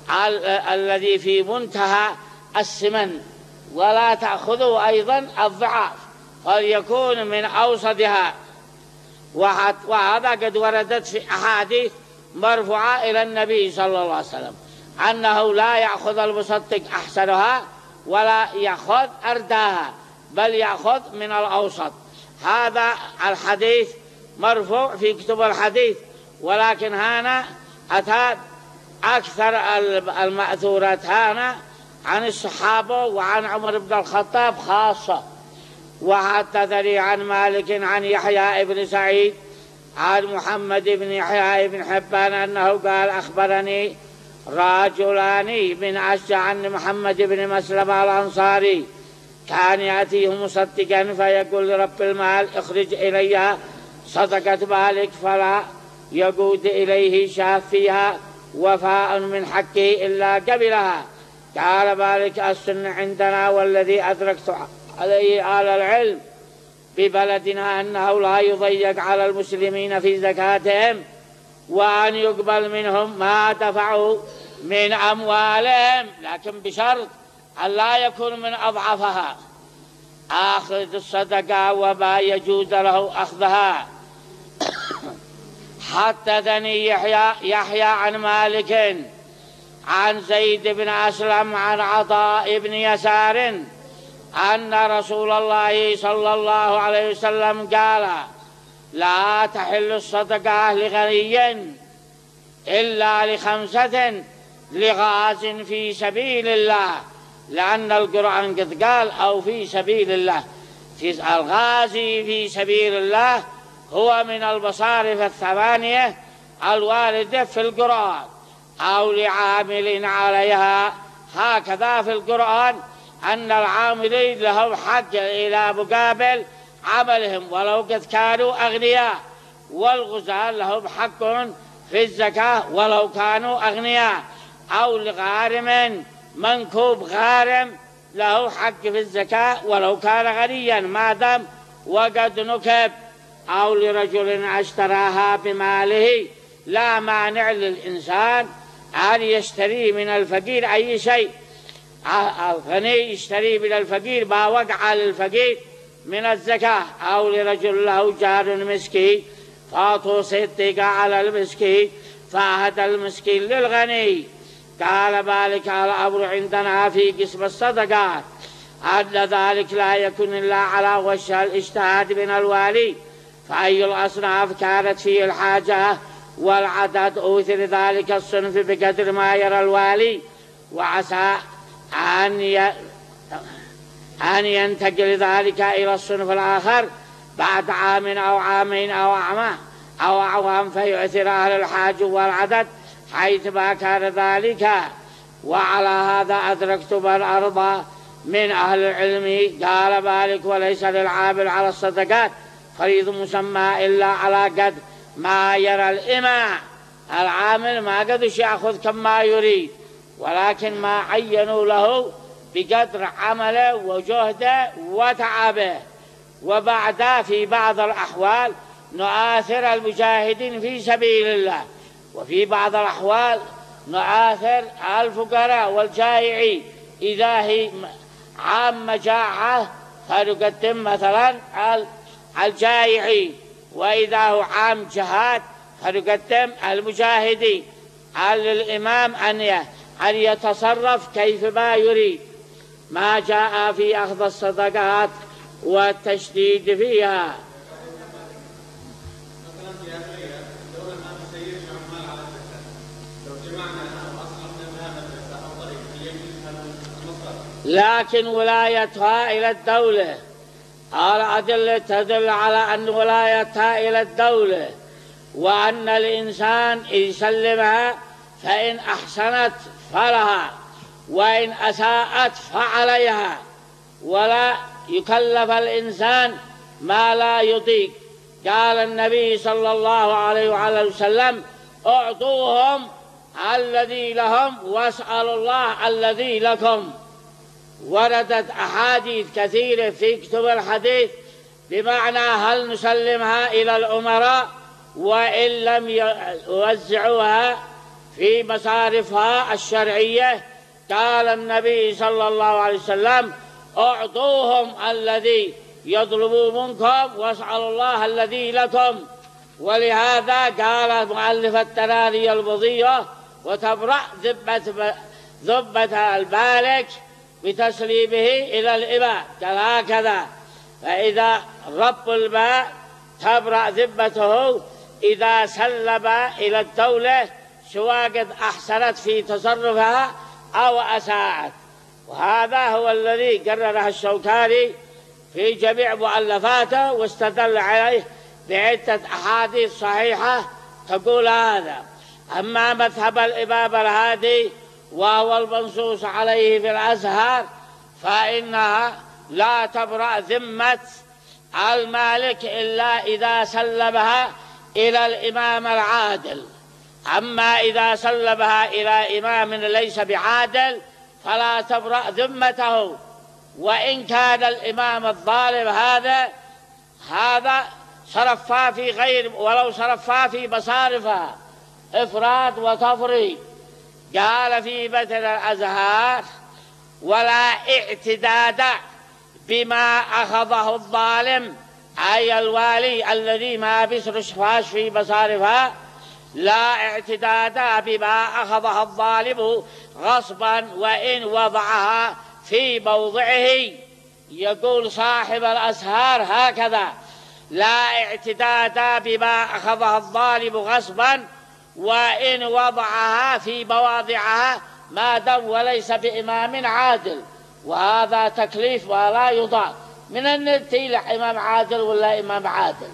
الذي في منتهى السمن، ولا تأخذوا أيضا الضعاف فليكون من أوسطها. وهذا قد وردت في أحاديث مرفوعة إلى النبي صلى الله عليه وسلم أنه لا يأخذ المصدق أحسنها ولا يأخذ أرداها بل يأخذ من الأوسط. هذا الحديث مرفوع في كتب الحديث، ولكن هنا أتى أكثر المأثورات هنا عن الصحابة وعن عمر بن الخطاب خاصة. وحدثني عن مالك عن يحيى بن سعيد عن محمد بن يحيى بن حبان أنه قال أخبرني رجلان من أشجع عن محمد بن مسلمة الأنصاري كان يأتيه مصدقا فيقول لرب المال اخرج إلي صدقة مالك، فلا يقود إليه شاف فيها وفاء من حقه إلا قبلها. قال مالك السنة عندنا والذي أدركت عليه آل العلم ببلدنا أنه لا يضيق على المسلمين في زكاتهم، وأن يقبل منهم ما دفعوا من أموالهم، لكن بشرط أن لا يكون من أضعفها أخذ الصدقة وما يجوز له أخذها. حدثني يحيى يحيى عن مالك عن زيد بن أسلم عن عطاء بن يسار أن رسول الله صلى الله عليه وسلم قال لا تحل الصدقة لغني إلا لخمسة: لغاز في سبيل الله، لأن القرآن قد قال أو في سبيل الله. الغازي في سبيل الله هو من المصارف الثمانية الواردة في القرآن، أو لعامل عليها. هكذا في القرآن أن العاملين لهم حق إلى مقابل عملهم ولو قد كانوا أغنياء، والغزاة لهم حق في الزكاة ولو كانوا أغنياء، أو لغارم منكوب غارم له حق في الزكاة ولو كان غنيا ما دام وقد نكب، أو لرجل اشتراها بماله. لا مانع للإنسان أن يشتري من الفقير أي شيء. الغني يشتري من الفقير ما وقع للفقير من الزكاة. أو لرجل له جار مسكين فأعطوا صدق على المسكين فأهدى المسكين للغني. قال مالك الأمر عندنا في قسم الصدقات أن ذلك لا يكون إلا على وجه الاجتهاد من الوالي، فأي الأصناف كانت فيه الحاجة والعدد أوثر ذلك الصنف بقدر ما يرى الوالي، وعسى أن أن ينتقل ذلك إلى الصنف الآخر بعد عام أو عامين أو أعوام أو أعوام فيؤثر أهل الحاج والعدد حيث ما كان ذلك. وعلى هذا أدركت من أرضى من أهل العلم. قال مالك وليس للعامل على الصدقات فريض مسمى إلا على قد ما يرى الإمام. العامل ما قدش يأخذ كما يريد، ولكن ما عينوا له بقدر عمله وجهده وتعبه. وبعد في بعض الأحوال نؤثر المجاهدين في سبيل الله، وفي بعض الأحوال نؤثر الفقراء والجائعين. إذا هي عام مجاعة فنقدم مثلا الجائعين، وإذا هو عام جهاد فنقدم المجاهدين. على الإمام أن يتصرف كيفما يريد. ما جاء في أخذ الصدقات والتشديد فيها. لكن ولايتها إلى الدولة، الأدلة تدل على أن ولايتها إلى الدولة، وأن الإنسان إن سلمها فإن أحسنت فلها وإن أساءت فعليها، ولا يكلف الإنسان ما لا يطيق. قال النبي صلى الله عليه وعلى وسلم أعطوهم الذي لهم واسألوا الله الذي لكم. وردت أحاديث كثيرة في كتب الحديث بمعنى هل نسلمها إلى الأمراء وإن لم يوزعوها في مصارفها الشرعية. قال النبي صلى الله عليه وسلم أعطوهم الذي يطلبوا منكم واسألوا الله الذي لكم. ولهذا قال مؤلف التراني البضية وتبرأ ذبة ذبة المالك بتسليمه إلى الإماء. قال هكذا، فإذا رب الماء تبرأ ذبته إذا سلم إلى الدولة سواء قد أحسنت في تصرفها أو أساءت. وهذا هو الذي قرره الشوكاني في جميع مؤلفاته، واستدل عليه بعدة أحاديث صحيحة تقول هذا. أما مذهب الإمام الهادي وهو المنصوص عليه في الأزهار فإنها لا تبرأ ذمة المالك إلا إذا سلمها إلى الإمام العادل. أما إذا سلمها إلى إمام ليس بعادل فلا تبرأ ذمته، وإن كان الإمام الظالم هذا هذا صرفها في غير ولو صرفها في مصارفها إفراد وتفريط. قال في مثل الأزهار ولا اعتداد بما أخذه الظالم، أي الوالي الذي ما بيصرفهاش في مصارفها، لا اعتداد بما أخذها الظالم غصبا وإن وضعها في موضعه. يقول صاحب الأزهار هكذا: لا اعتداد بما أخذها الظالم غصبا وإن وضعها في مواضعها ما دام وليس بإمام عادل. وهذا تكليف ولا يضاع. من النتيجة إمام عادل ولا إمام عادل؟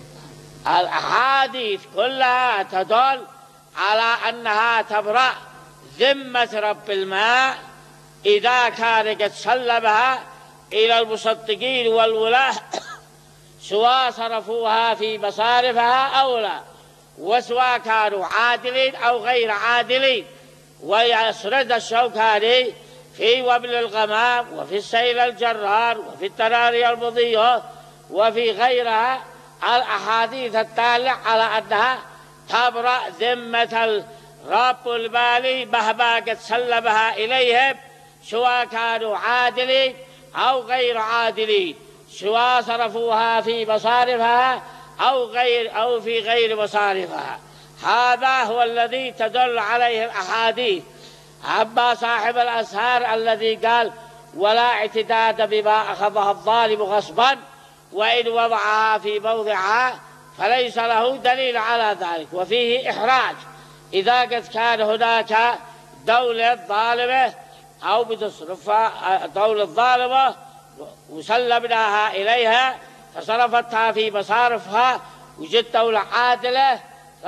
الأحاديث كلها تدل على أنها تبرأ ذمة رب الماء إذا كان قد سلمها إلى المصدقين والولاة سواء صرفوها في مصارفها أو لا، وسواء كانوا عادلين أو غير عادلين. ويسرد الشوكاني في وبل الغمام وفي السيل الجرار وفي التراري المضية وفي غيرها الأحاديث الدالة على أنها تبرأ ذمة الرب المالي مهما قد سلمها إليهم سواء كانوا عادلين أو غير عادلين، سواء صرفوها في مصارفها أو غير أو في غير مصارفها. هذا هو الذي تدل عليه الأحاديث. أما صاحب الأسهار الذي قال ولا اعتداد بما أخذها الظالم غصبا وإن وضعها في موضعها فليس له دليل على ذلك، وفيه إحراج إذا قد كان هناك دولة ظالمة أو بتصرفها دولة ظالمة وسلمناها إليها فصرفتها في مصارفها وجدت دولة عادلة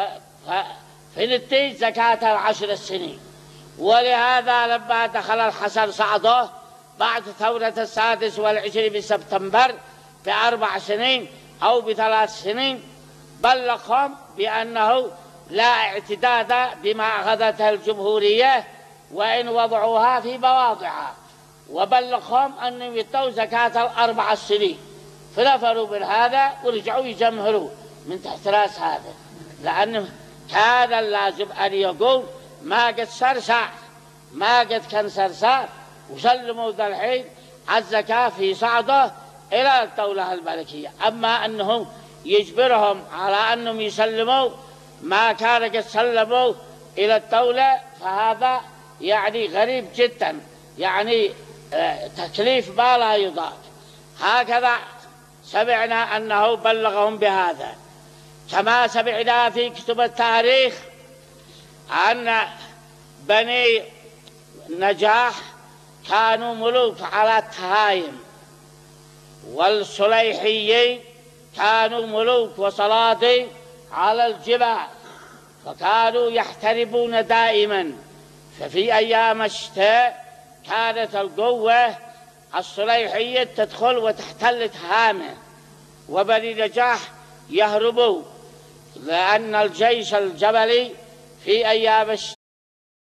فنتيج زكاة العشر السنين. ولهذا لما دخل الحسن صعده بعد ثورة السادس والعشرين من سبتمبر بأربع سنين أو بثلاث سنين بلغهم بأنه لا اعتداد بما أخذتها الجمهورية وإن وضعوها في مواضعها، وبلغهم أن يؤتوا زكاة الأربع السنين. فنفروا من هذا ورجعوا يجمهروا من تحت راس هذا، لأنه كان اللازم أن يقول ما قد سرسع ما قد كان سرسع وسلموا ذا الحين الزكاة في صعده إلى الدولة الملكية. أما أنهم يجبرهم على أنهم يسلموا ما كان قد سلموا إلى الدولة فهذا يعني غريب جدا، يعني تكليف ما لا يضاق. هكذا سمعنا أنه بلغهم بهذا، كما سمعنا في كتب التاريخ أن بني نجاح كانوا ملوك على التهايم، والصليحيين كانوا ملوك وسلاطين على الجبال، فكانوا يحتربون دائما. ففي أيام الشتاء كانت القوة الصليحية تدخل وتحتل تهامه، وبني نجاح يهربوا، لأن الجيش الجبلي في أيام الشتاء